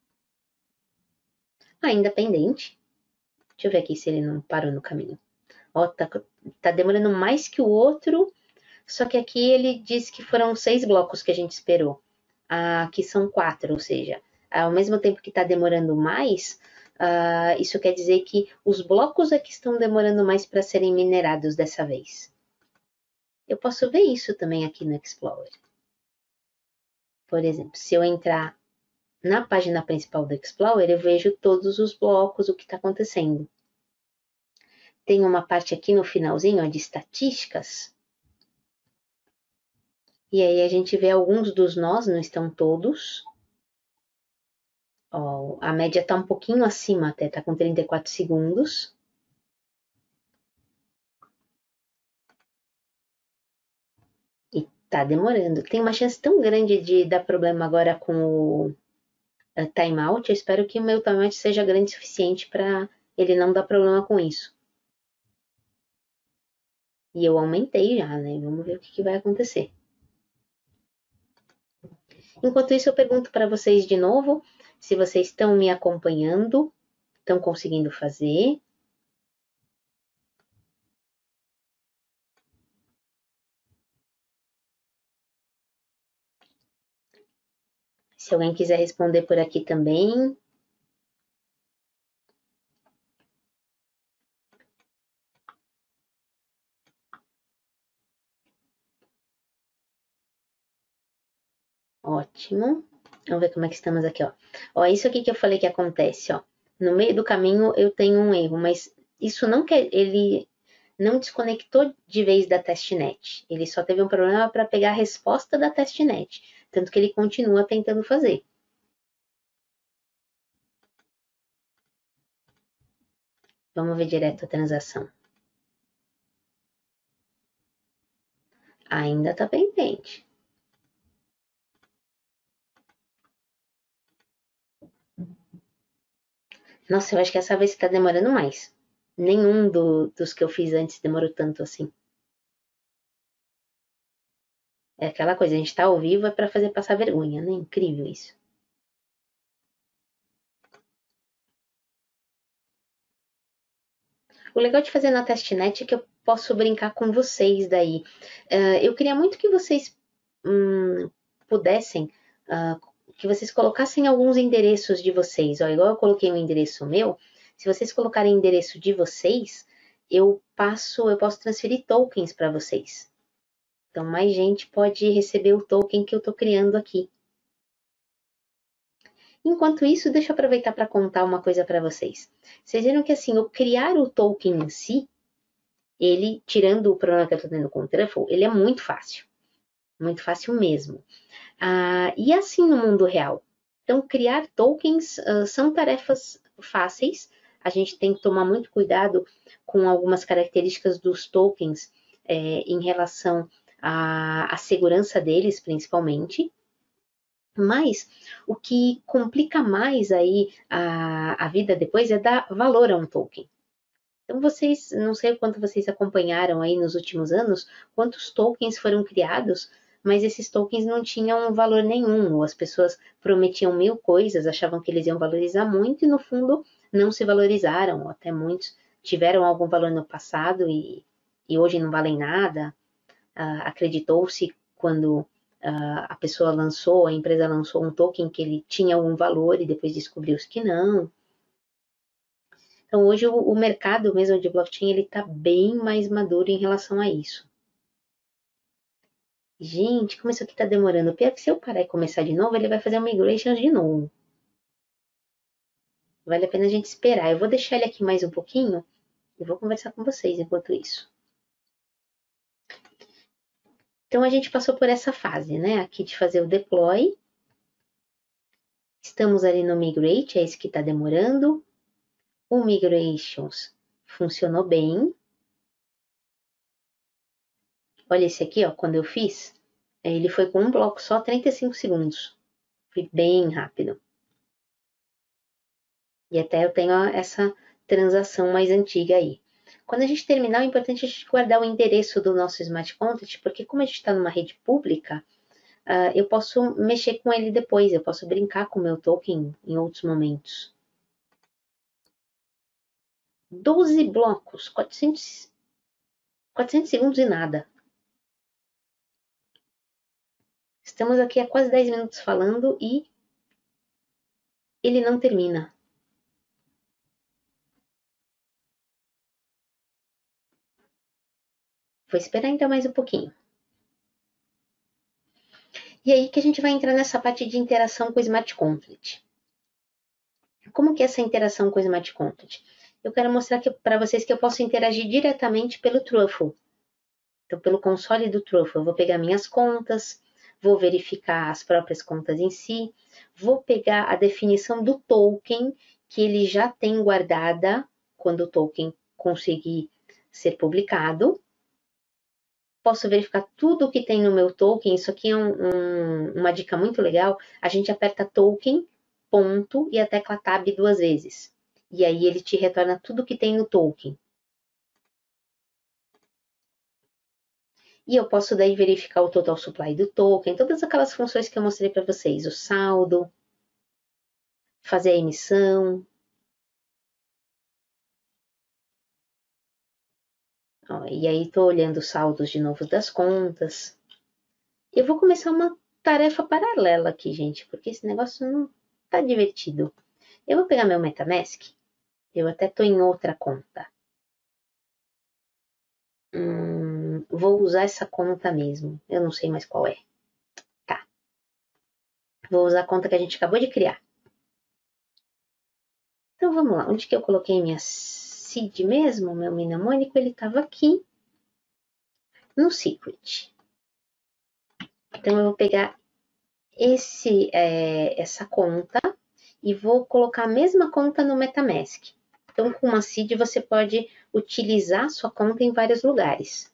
ainda pendente. Deixa eu ver aqui se ele não parou no caminho. Ó, tá demorando mais que o outro, só que aqui ele diz que foram 6 blocos que a gente esperou. Aqui são 4, ou seja, ao mesmo tempo que está demorando mais, isso quer dizer que os blocos é que estão demorando mais para serem minerados dessa vez. Eu posso ver isso também aqui no Explorer. Por exemplo, se eu entrar na página principal do Explorer, eu vejo todos os blocos, o que está acontecendo. Tem uma parte aqui no finalzinho ó, de estatísticas. E aí a gente vê alguns dos nós, não estão todos. Ó, a média está um pouquinho acima até, está com 34 segundos. E tá demorando. Tem uma chance tão grande de dar problema agora com o timeout. Eu espero que o meu timeout seja grande o suficiente para ele não dar problema com isso. E eu aumentei já, né? Vamos ver o que vai acontecer. Enquanto isso, eu pergunto para vocês de novo se vocês estão me acompanhando, estão conseguindo fazer. Se alguém quiser responder por aqui também. Ótimo. Vamos ver como é que estamos aqui, ó. Ó, isso aqui que eu falei que acontece, ó. No meio do caminho eu tenho um erro, mas isso não quer, ele não desconectou de vez da testnet. Ele só teve um problema para pegar a resposta da testnet, tanto que ele continua tentando fazer. Vamos ver direto a transação. Ainda está pendente. Nossa, eu acho que essa vez está demorando mais. Nenhum dos que eu fiz antes demorou tanto assim. É aquela coisa, a gente tá ao vivo é para fazer passar vergonha, né? Incrível isso. O legal de fazer na testnet é que eu posso brincar com vocês daí. Eu queria muito que vocês pudessem, que vocês colocassem alguns endereços de vocês. Ó, igual eu coloquei um endereço meu, se vocês colocarem endereço de vocês, eu posso transferir tokens para vocês. Então, mais gente pode receber o token que eu estou criando aqui. Enquanto isso, deixa eu aproveitar para contar uma coisa para vocês. Vocês viram que assim, o criar o token em si, ele, tirando o problema que eu estou tendo com o Truffle, ele é muito fácil mesmo. E assim no mundo real. Então, criar tokens são tarefas fáceis. A gente tem que tomar muito cuidado com algumas características dos tokens em relação à segurança deles, principalmente. Mas o que complica mais aí a vida depois é dar valor a um token. Então vocês, não sei o quanto vocês acompanharam aí nos últimos anos, quantos tokens foram criados, mas esses tokens não tinham valor nenhum, ou as pessoas prometiam 1000 coisas, achavam que eles iam valorizar muito e no fundo não se valorizaram, ou até muitos tiveram algum valor no passado e hoje não valem nada. Acreditou-se quando a pessoa lançou, a empresa lançou um token que ele tinha algum valor e depois descobriu-se que não. Então, hoje o mercado mesmo de blockchain ele está bem mais maduro em relação a isso. Gente, como isso aqui está demorando. Pior que se eu parar e começar de novo, ele vai fazer um migration de novo. Vale a pena a gente esperar. Eu vou deixar ele aqui mais um pouquinho e vou conversar com vocês enquanto isso. Então, a gente passou por essa fase, né? Aqui de fazer o deploy. Estamos ali no migrate, é esse que está demorando. O migrations funcionou bem. Olha esse aqui, ó, quando eu fiz, ele foi com um bloco só, 35 segundos. Foi bem rápido. E até eu tenho essa transação mais antiga aí. Quando a gente terminar, é importante a gente guardar o endereço do nosso Smart Contract, porque como a gente está numa rede pública, eu posso mexer com ele depois, eu posso brincar com o meu token em outros momentos. 12 blocos, 400 segundos e nada. Estamos aqui há quase 10 minutos falando e ele não termina. Vou esperar ainda mais um pouquinho. E aí que a gente vai entrar nessa parte de interação com o Smart Contract. Como que é essa interação com o Smart Contract? Eu quero mostrar para vocês que eu posso interagir diretamente pelo Truffle. Então, pelo console do Truffle, eu vou pegar minhas contas, vou verificar as próprias contas em si, vou pegar a definição do token que ele já tem guardada quando o token conseguir ser publicado. Posso verificar tudo o que tem no meu token. Isso aqui é uma dica muito legal. A gente aperta token, ponto e a tecla tab 2 vezes. E aí ele te retorna tudo que tem no token. E eu posso daí verificar o total supply do token, todas aquelas funções que eu mostrei para vocês, o saldo, fazer a emissão. Ó, e aí estou olhando os saldos de novo das contas. Eu vou começar uma tarefa paralela aqui, gente, porque esse negócio não tá divertido. Eu vou pegar meu MetaMask, eu até estou em outra conta. Vou usar essa conta mesmo, eu não sei mais qual é. Tá. Vou usar a conta que a gente acabou de criar. Então vamos lá, onde que eu coloquei minha seed mesmo, meu mnemônico? Ele estava aqui no secret. Então eu vou pegar essa conta e vou colocar a mesma conta no MetaMask. Então com uma seed você pode utilizar sua conta em vários lugares.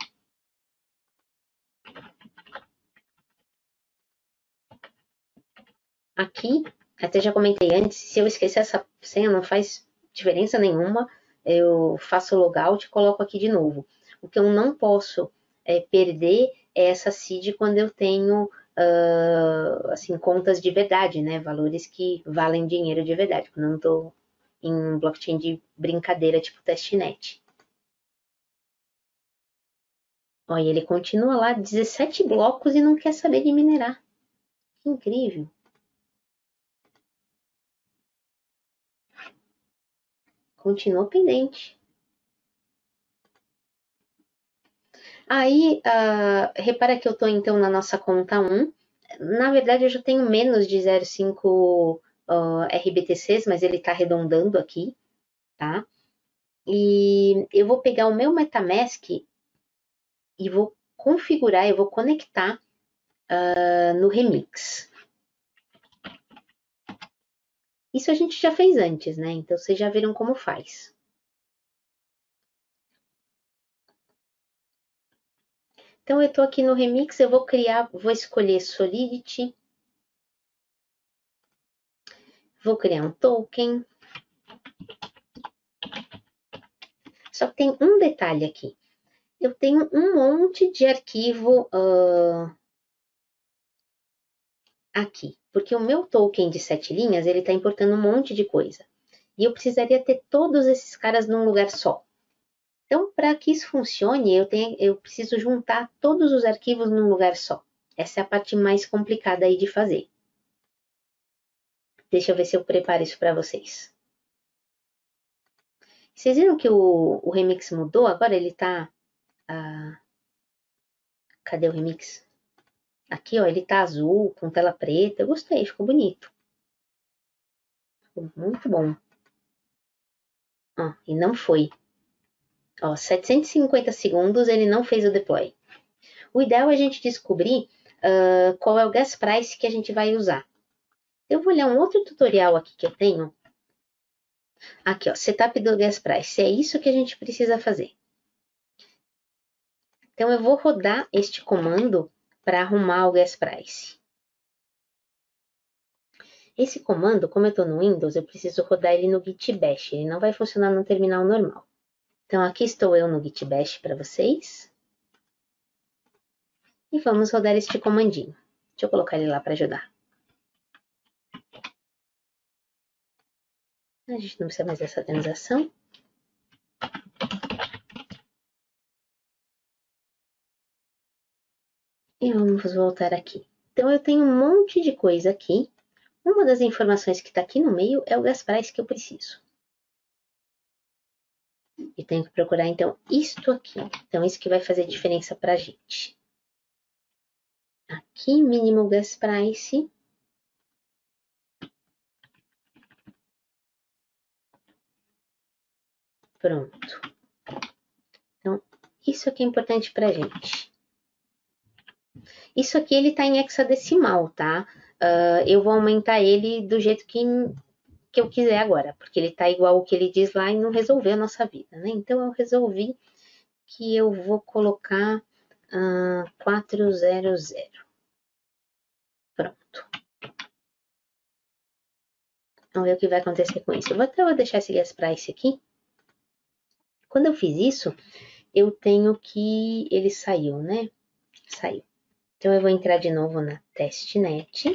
Aqui, até já comentei antes, se eu esquecer essa senha não faz diferença nenhuma, eu faço logout e coloco aqui de novo. O que eu não posso perder é essa seed quando eu tenho assim, contas de verdade, né? Valores que valem dinheiro de verdade, quando eu não estou em blockchain de brincadeira tipo testnet. Olha, ele continua lá 17 blocos e não quer saber de minerar. Que incrível. Continua pendente. Aí, repara que eu estou então na nossa conta 1. Na verdade, eu já tenho menos de 0,5 RBTCs, mas ele está arredondando aqui, tá? E eu vou pegar o meu MetaMask e vou configurar, eu vou conectar no Remix. Isso a gente já fez antes, né? Então, vocês já viram como faz. Então, eu estou aqui no Remix, eu vou escolher Solidity. Vou criar um token. Só que tem um detalhe aqui. Eu tenho um monte de arquivo aqui, porque o meu token de 7 linhas, ele está importando um monte de coisa. E eu precisaria ter todos esses caras num lugar só. Então, para que isso funcione, eu preciso juntar todos os arquivos num lugar só. Essa é a parte mais complicada aí de fazer. Deixa eu ver se eu preparo isso para vocês. Vocês viram que o Remix mudou? Agora ele está... cadê o Remix? Aqui, ó, ele tá azul, com tela preta. Eu gostei, ficou bonito. Ficou muito bom. Ó, e não foi. Ó, 750 segundos ele não fez o deploy. O ideal é a gente descobrir qual é o gas price que a gente vai usar. Eu vou olhar um outro tutorial aqui que eu tenho. Aqui, ó, setup do gas price. É isso que a gente precisa fazer. Então, eu vou rodar este comando para arrumar o gas price. Esse comando, como eu estou no Windows, eu preciso rodar ele no Git Bash. Ele não vai funcionar no terminal normal. Então, aqui estou eu no Git Bash para vocês. E vamos rodar este comandinho. Deixa eu colocar ele lá para ajudar. A gente não precisa mais dessa organização. E vamos voltar aqui. Então, eu tenho um monte de coisa aqui. Uma das informações que está aqui no meio é o gas price que eu preciso. E tenho que procurar, então, isto aqui. Então, isso que vai fazer diferença para a gente. Aqui, minimal gas price. Pronto. Então, isso aqui é importante para a gente. Isso aqui, ele está em hexadecimal, tá? Eu vou aumentar ele do jeito que eu quiser agora, porque ele está igual o que ele diz lá e não resolveu a nossa vida, né? Então, eu resolvi que eu vou colocar 400. Pronto. Vamos ver o que vai acontecer com isso. Eu vou deixar esse gas price aqui. Quando eu fiz isso, eu tenho que... Ele saiu, né? Saiu. Então, eu vou entrar de novo na testnet.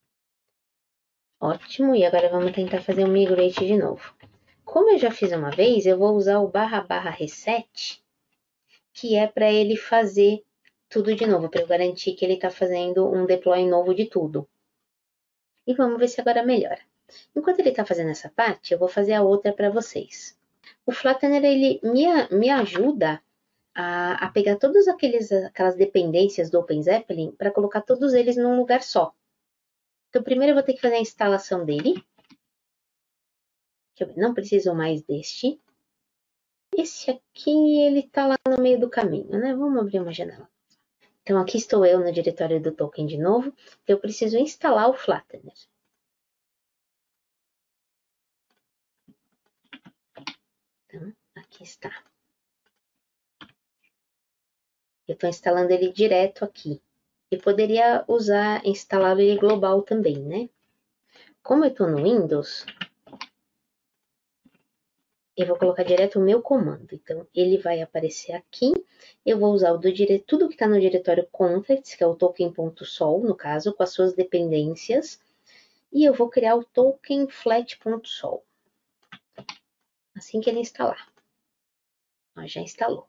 Ótimo. E agora vamos tentar fazer o migrate de novo. Como eu já fiz uma vez, eu vou usar o /reset, que é para ele fazer tudo de novo, para eu garantir que ele está fazendo um deploy novo de tudo. E vamos ver se agora melhora. Enquanto ele está fazendo essa parte, eu vou fazer a outra para vocês. O Flattener, ele me ajuda a pegar todas aquelas dependências do OpenZeppelin para colocar todos eles num lugar só. Então, primeiro eu vou ter que fazer a instalação dele. Deixa eu ver, não preciso mais deste. Esse aqui, ele tá lá no meio do caminho, né? Vamos abrir uma janela. Então, aqui estou eu no diretório do token de novo. Eu preciso instalar o Flattener. Então, aqui está. Eu estou instalando ele direto aqui. Eu poderia instalá-lo ele global também, né? Como eu estou no Windows, eu vou colocar direto o meu comando. Então, ele vai aparecer aqui. Eu vou usar tudo que está no diretório contracts, que é o token.sol, no caso, com as suas dependências. E eu vou criar o token flat.sol. Assim que ele instalar. Ó, já instalou.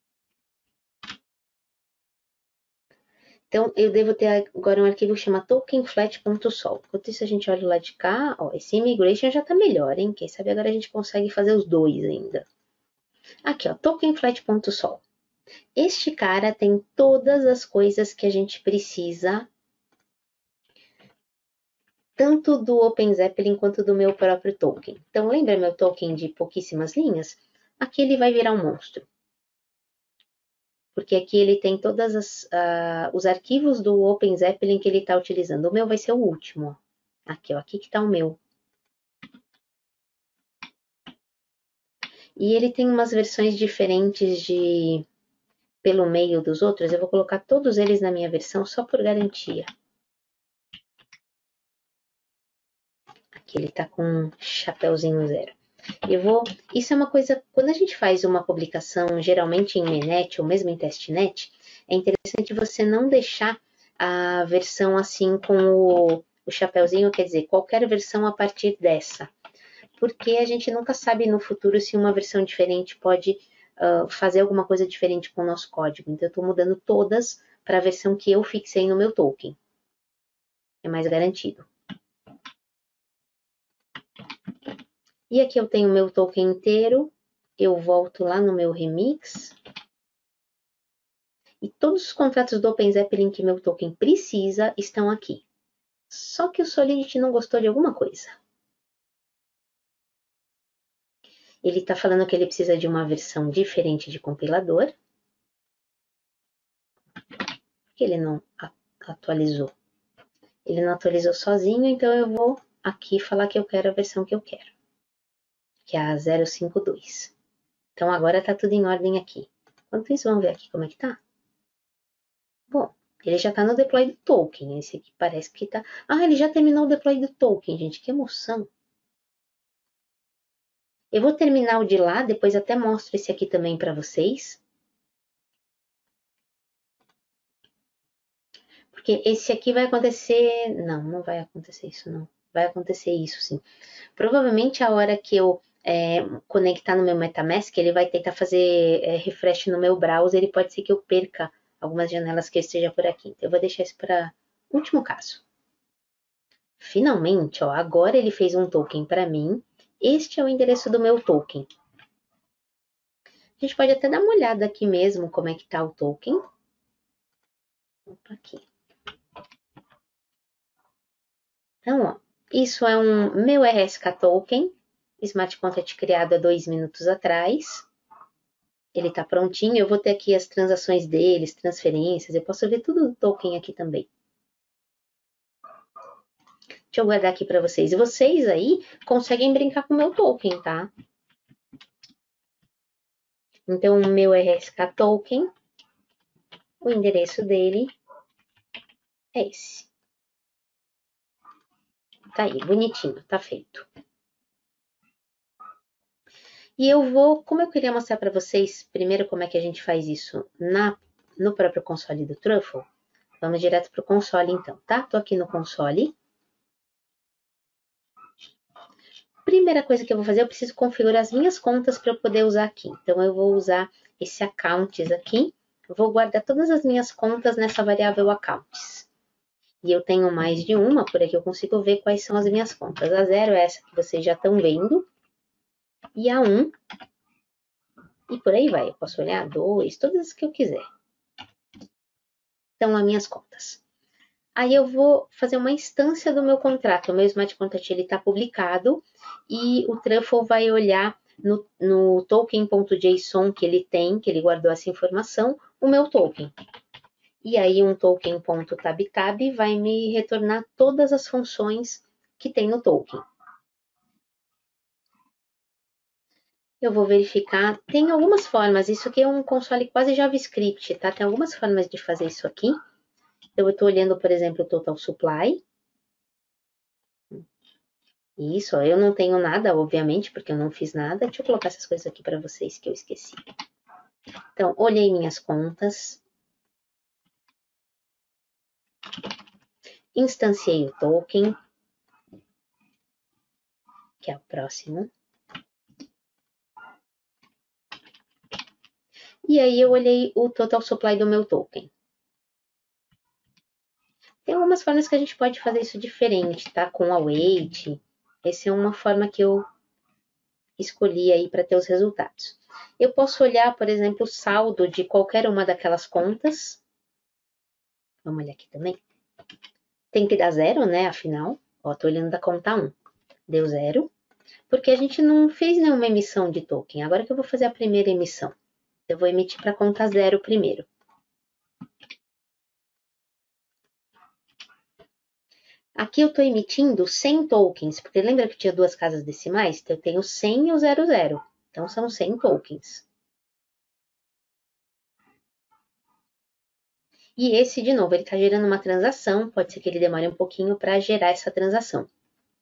Então, eu devo ter agora um arquivo que chama tokenflat.sol. Enquanto isso, a gente olha lá de cá. Ó, esse immigration já está melhor, hein? Quem sabe agora a gente consegue fazer os dois ainda. Aqui, ó, tokenflat.sol. Este cara tem todas as coisas que a gente precisa, tanto do OpenZeppelin quanto do meu próprio token. Então, lembra meu token de pouquíssimas linhas? Aqui ele vai virar um monstro. Porque aqui ele tem todos os arquivos do OpenZeppelin que ele está utilizando. O meu vai ser o último. Ó. Aqui, ó, aqui que está o meu. E ele tem umas versões diferentes pelo meio dos outros. Eu vou colocar todos eles na minha versão só por garantia. Aqui ele está com um chapéuzinho 0. Isso é uma coisa, quando a gente faz uma publicação, geralmente em Mainnet ou mesmo em Testnet, é interessante você não deixar a versão assim com o chapéuzinho, quer dizer, qualquer versão a partir dessa. Porque a gente nunca sabe no futuro se uma versão diferente pode fazer alguma coisa diferente com o nosso código. Então, eu estou mudando todas para a versão que eu fixei no meu token. É mais garantido. E aqui eu tenho o meu token inteiro. Eu volto lá no meu remix. E todos os contratos do OpenZeppelin que meu token precisa estão aqui. Só que o Solidity não gostou de alguma coisa. Ele está falando que ele precisa de uma versão diferente de compilador. Porque ele não atualizou. Ele não atualizou sozinho, então eu vou aqui falar que eu quero a versão que eu quero. Que é a 052. Então agora está tudo em ordem aqui. Enquanto isso, vamos ver aqui como é que tá. Bom, Ele já está no deploy do token. Esse aqui parece que está... Ah, ele já terminou o deploy do token, gente. Que emoção. Eu vou terminar o de lá, depois até mostro esse aqui também para vocês. Porque esse aqui vai acontecer... Não, não vai acontecer isso, não. Vai acontecer isso, sim. Provavelmente a hora que eu conectar no meu MetaMask, ele vai tentar fazer refresh no meu browser e pode ser que eu perca algumas janelas que eu esteja por aqui. Então, eu vou deixar isso para último caso. Finalmente, ó, agora ele fez um token para mim. Este é o endereço do meu token. A gente pode até dar uma olhada aqui mesmo como é que tá o token. Opa, aqui. Então, ó, isso é um meu RSK token, Smart Contract criado há 2 minutos atrás. Ele está prontinho, eu vou ter aqui as transações deles, transferências, eu posso ver tudo do token aqui também. Deixa eu guardar aqui para vocês. E vocês aí conseguem brincar com o meu token, tá? Então, o meu RSK token, o endereço dele é esse. Tá aí, bonitinho, tá feito. E eu vou, como eu queria mostrar para vocês, primeiro como é que a gente faz isso no próprio console do Truffle, vamos direto para o console então, tá? Tô aqui no console. Primeira coisa que eu vou fazer, eu preciso configurar as minhas contas para eu poder usar aqui. Então, eu vou usar esse accounts aqui, vou guardar todas as minhas contas nessa variável accounts. E eu tenho mais de uma, por aqui eu consigo ver quais são as minhas contas. A 0 é essa que vocês já estão vendo, e a 1, e por aí vai. Eu posso olhar a 2, todas as que eu quiser. Então, as minhas contas. Aí eu vou fazer uma instância do meu contrato. O meu Smart Contract está publicado e o Truffle vai olhar no token.json que ele tem, que ele guardou essa informação, o meu token. E aí um token.tabtab vai me retornar todas as funções que tem no token. Eu vou verificar, tem algumas formas, isso aqui é um console quase JavaScript, tá? Tem algumas formas de fazer isso aqui. Eu estou olhando, por exemplo, o Total Supply. Isso, ó, eu não tenho nada, obviamente, porque eu não fiz nada. Deixa eu colocar essas coisas aqui para vocês que eu esqueci. Então, olhei minhas contas. Instanciei o token, que é o próximo. E aí eu olhei o Total Supply do meu token. Tem algumas formas que a gente pode fazer isso diferente, tá? Com await. Essa é uma forma que eu escolhi aí para ter os resultados. Eu posso olhar, por exemplo, o saldo de qualquer uma daquelas contas. Vamos olhar aqui também. Tem que dar 0, né? Afinal, ó, tô olhando da conta 1. Deu 0. Porque a gente não fez nenhuma emissão de token. Agora que eu vou fazer a primeira emissão. Eu vou emitir para conta 0 primeiro. Aqui eu estou emitindo 100 tokens, porque lembra que tinha duas casas decimais? Então, eu tenho 100 e o 00. Então, são 100 tokens. E esse, de novo, ele está gerando uma transação. Pode ser que ele demore um pouquinho para gerar essa transação.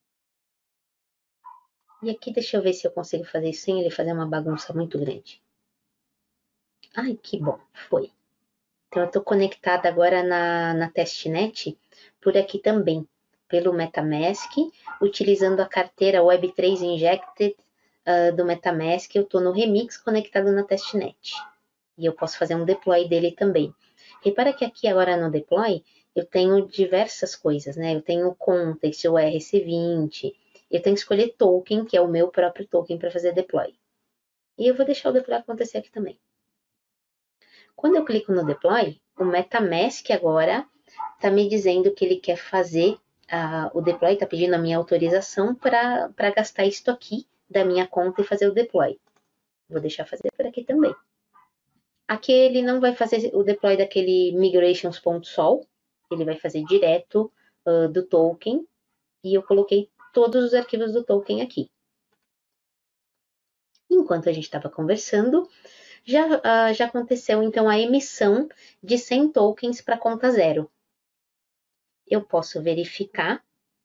E aqui, deixa eu ver se eu consigo fazer isso sem ele fazer uma bagunça muito grande. Ai, que bom, foi. Então, eu estou conectada agora na testnet, por aqui também, pelo MetaMask, utilizando a carteira Web3 Injected do MetaMask. Eu estou no Remix conectado na testnet. E eu posso fazer um deploy dele também. Repara que aqui agora no deploy, eu tenho diversas coisas, né? Eu tenho conta, esse é o RC20, eu tenho que escolher token, que é o meu próprio token para fazer deploy. E eu vou deixar o deploy acontecer aqui também. Quando eu clico no deploy, o MetaMask agora está me dizendo que ele quer fazer o deploy, está pedindo a minha autorização para gastar isto aqui da minha conta e fazer o deploy. Vou deixar fazer por aqui também. Aqui ele não vai fazer o deploy daquele migrations.sol, ele vai fazer direto do token, e eu coloquei todos os arquivos do token aqui. Enquanto a gente estava conversando, Já aconteceu, então, a emissão de 100 tokens para a conta 0. Eu posso verificar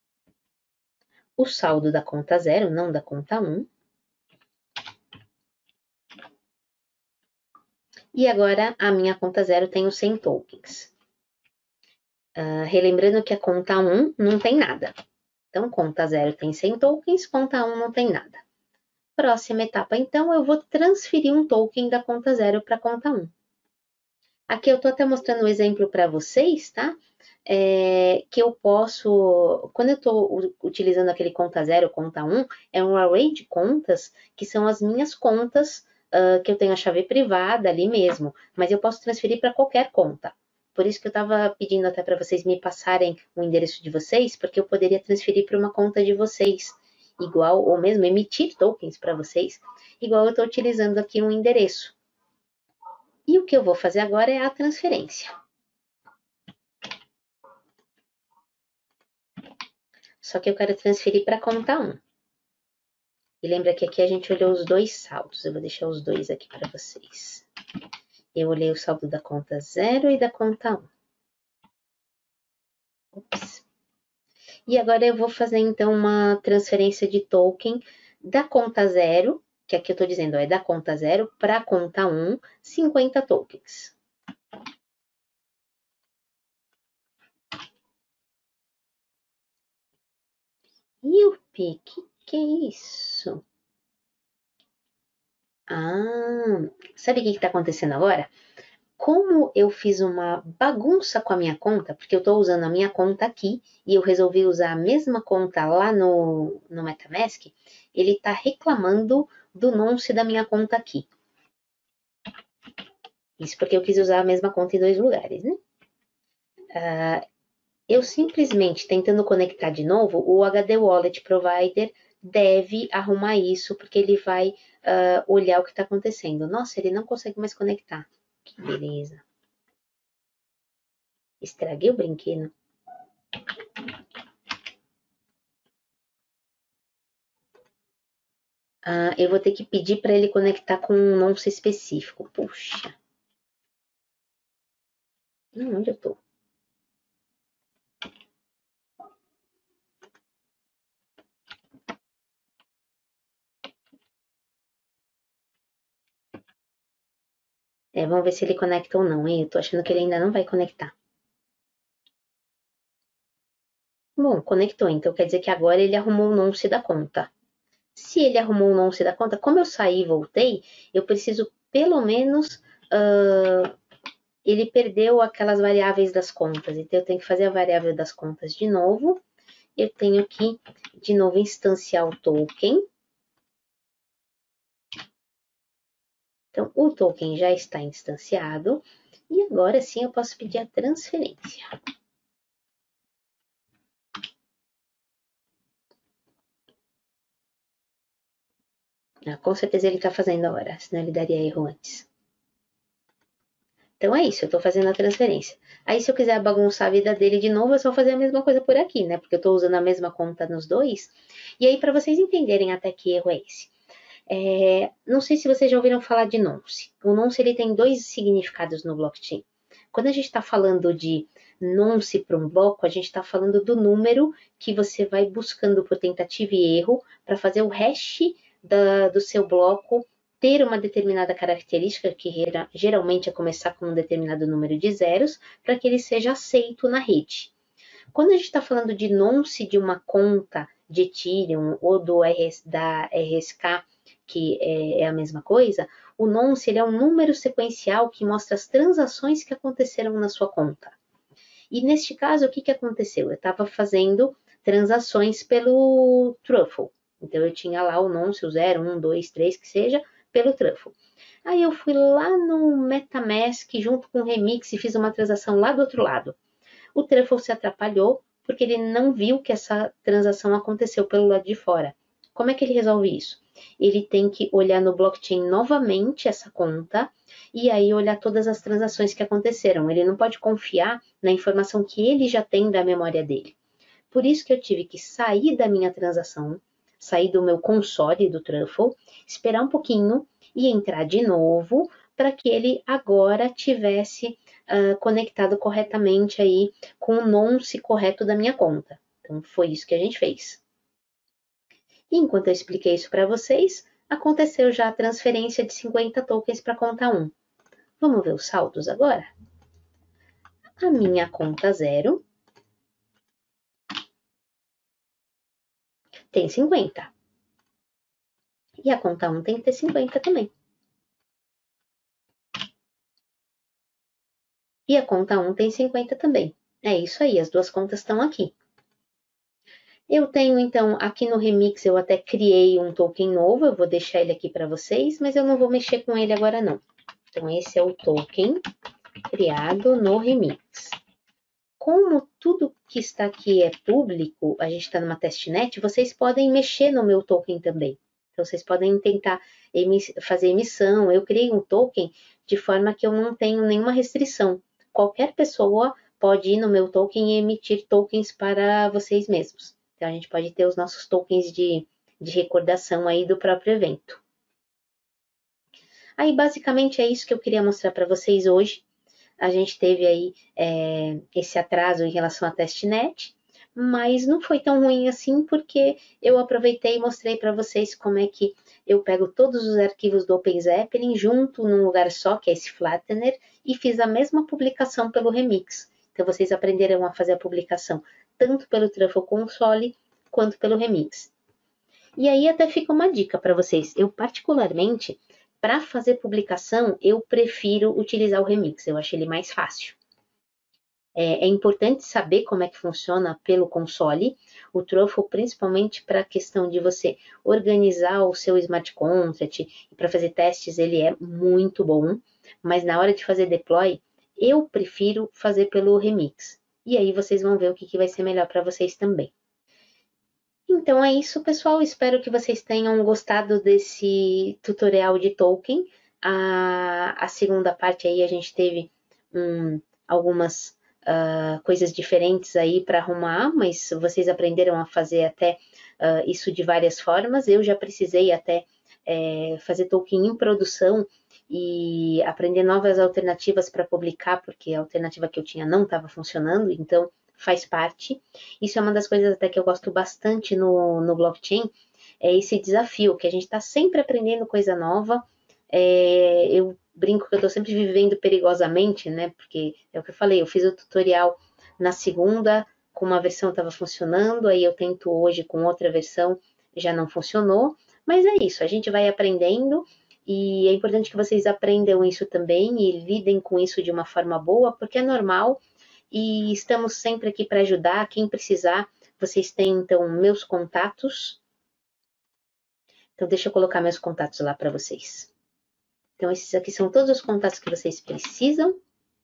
o saldo da conta 0, não da conta 1. E agora a minha conta 0 tem os 100 tokens. Relembrando que a conta 1 não tem nada. Então, conta 0 tem 100 tokens, conta 1 não tem nada. Próxima etapa, então, eu vou transferir um token da conta 0 para a conta 1. Aqui eu estou até mostrando um exemplo para vocês, tá? Que eu posso, quando eu estou utilizando aquele conta 0, conta 1, é um array de contas que são as minhas contas que eu tenho a chave privada ali mesmo, mas eu posso transferir para qualquer conta. Por isso que eu estava pedindo até para vocês me passarem o endereço de vocês, porque eu poderia transferir para uma conta de vocês, igual, ou mesmo emitir tokens para vocês, igual eu estou utilizando aqui um endereço. E o que eu vou fazer agora é a transferência. Só que eu quero transferir para a conta 1. E lembra que aqui a gente olhou os dois saldos. Eu vou deixar os dois aqui para vocês. Eu olhei o saldo da conta 0 e da conta 1. Ops. E agora eu vou fazer, então, uma transferência de token da conta 0, que aqui eu estou dizendo é da conta 0 para a conta 1, 50 tokens. Yupi, que é isso? Sabe o que está acontecendo agora? Como eu fiz uma bagunça com a minha conta, porque eu estou usando a minha conta aqui e eu resolvi usar a mesma conta lá no MetaMask, ele está reclamando do nonce da minha conta aqui. Isso porque eu quis usar a mesma conta em dois lugares, né? Eu simplesmente tentando conectar de novo, o HD Wallet Provider deve arrumar isso, porque ele vai olhar o que está acontecendo. Nossa, ele não consegue mais conectar. Que beleza. Estraguei o brinquedo. Eu vou ter que pedir para ele conectar com um nonce específico. Puxa. Onde eu tô? Vamos ver se ele conecta ou não, hein? Eu tô achando que ele ainda não vai conectar. Bom, conectou, então quer dizer que agora ele arrumou o nonce da conta. Se ele arrumou o nonce da conta, como eu saí e voltei, eu preciso pelo menos... ele perdeu aquelas variáveis das contas, então eu tenho que fazer a variável das contas de novo. Eu tenho que, de novo, instanciar o token. Então, o token já está instanciado. E agora sim eu posso pedir a transferência. Com certeza ele está fazendo agora, senão ele daria erro antes. Então é isso, eu estou fazendo a transferência. Aí se eu quiser bagunçar a vida dele de novo, é só fazer a mesma coisa por aqui, né? Porque eu estou usando a mesma conta nos dois. E aí, para vocês entenderem até que erro é esse. Não sei se vocês já ouviram falar de nonce. O nonce ele tem dois significados no blockchain. Quando a gente está falando de nonce para um bloco, a gente está falando do número que você vai buscando por tentativa e erro para fazer o hash do seu bloco ter uma determinada característica, que geralmente é começar com um determinado número de zeros, para que ele seja aceito na rede. Quando a gente está falando de nonce de uma conta de Ethereum ou da RSK, que é a mesma coisa, o nonce ele é um número sequencial que mostra as transações que aconteceram na sua conta. E neste caso, o que aconteceu? Eu estava fazendo transações pelo Truffle. Então, eu tinha lá o nonce, o 0, 1, 2, 3, que seja, pelo Truffle. Aí eu fui lá no MetaMask junto com o Remix e fiz uma transação lá do outro lado. O Truffle se atrapalhou porque ele não viu que essa transação aconteceu pelo lado de fora. Como é que ele resolve isso? Ele tem que olhar no blockchain novamente essa conta e aí olhar todas as transações que aconteceram. Ele não pode confiar na informação que ele já tem da memória dele. Por isso que eu tive que sair da minha transação, sair do meu console do Truffle, esperar um pouquinho e entrar de novo para que ele agora tivesse conectado corretamente aí com o nonce correto da minha conta. Então, foi isso que a gente fez. E enquanto eu expliquei isso para vocês, aconteceu já a transferência de 50 tokens para a conta 1. Vamos ver os saldos agora? A minha conta 0 tem 50. E a conta 1 tem que ter 50 também. E a conta 1 tem 50 também. É isso aí, as duas contas estão aqui. Eu tenho, então, aqui no Remix, eu até criei um token novo, eu vou deixar ele aqui para vocês, mas eu não vou mexer com ele agora, não. Então, esse é o token criado no Remix. Como tudo que está aqui é público, a gente está numa testnet, vocês podem mexer no meu token também. Então, vocês podem tentar fazer emissão. Eu criei um token de forma que eu não tenho nenhuma restrição. Qualquer pessoa pode ir no meu token e emitir tokens para vocês mesmos. Então, a gente pode ter os nossos tokens de recordação aí do próprio evento. Aí, basicamente, é isso que eu queria mostrar para vocês hoje. A gente teve aí esse atraso em relação à testnet, mas não foi tão ruim assim, porque eu aproveitei e mostrei para vocês como é que eu pego todos os arquivos do OpenZeppelin junto num lugar só, que é esse Flattener, e fiz a mesma publicação pelo Remix. Então, vocês aprenderam a fazer a publicação tanto pelo Truffle Console quanto pelo Remix. E aí até fica uma dica para vocês. Eu, particularmente, para fazer publicação, eu prefiro utilizar o Remix. Eu acho ele mais fácil. É importante saber como é que funciona pelo console. O Truffle, principalmente para a questão de você organizar o seu smart contract e para fazer testes, ele é muito bom. Mas na hora de fazer deploy, eu prefiro fazer pelo Remix. E aí vocês vão ver o que vai ser melhor para vocês também. Então é isso, pessoal. Espero que vocês tenham gostado desse tutorial de Tolkien. A segunda parte aí a gente teve algumas coisas diferentes aí para arrumar, mas vocês aprenderam a fazer até isso de várias formas. Eu já precisei até fazer Tolkien em produção e aprender novas alternativas para publicar, porque a alternativa que eu tinha não estava funcionando, então faz parte. Isso é uma das coisas até que eu gosto bastante no blockchain, é esse desafio, que a gente está sempre aprendendo coisa nova. Eu brinco que eu estou sempre vivendo perigosamente, né? Porque é o que eu falei, eu fiz o tutorial na segunda, com uma versão estava funcionando, aí eu tento hoje com outra versão, já não funcionou. Mas é isso, a gente vai aprendendo e é importante que vocês aprendam isso também e lidem com isso de uma forma boa, porque é normal. E estamos sempre aqui para ajudar. Quem precisar, vocês têm então meus contatos. Então, deixa eu colocar meus contatos lá para vocês. Então, esses aqui são todos os contatos que vocês precisam.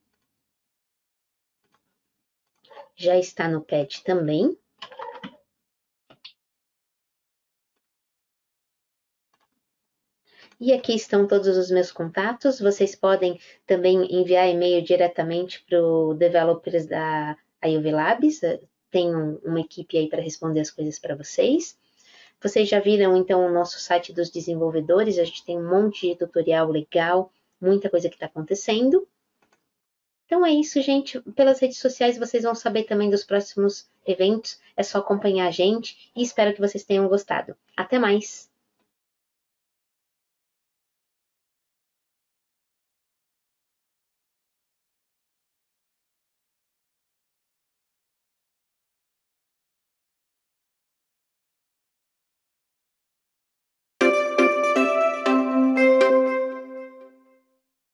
Já está no pad também. E aqui estão todos os meus contatos. Vocês podem também enviar e-mail diretamente para o developers da IOV Labs. Tem uma equipe aí para responder as coisas para vocês. Vocês já viram, então, o nosso site dos desenvolvedores. A gente tem um monte de tutorial legal, muita coisa que está acontecendo. Então é isso, gente. Pelas redes sociais vocês vão saber também dos próximos eventos. É só acompanhar a gente e espero que vocês tenham gostado. Até mais!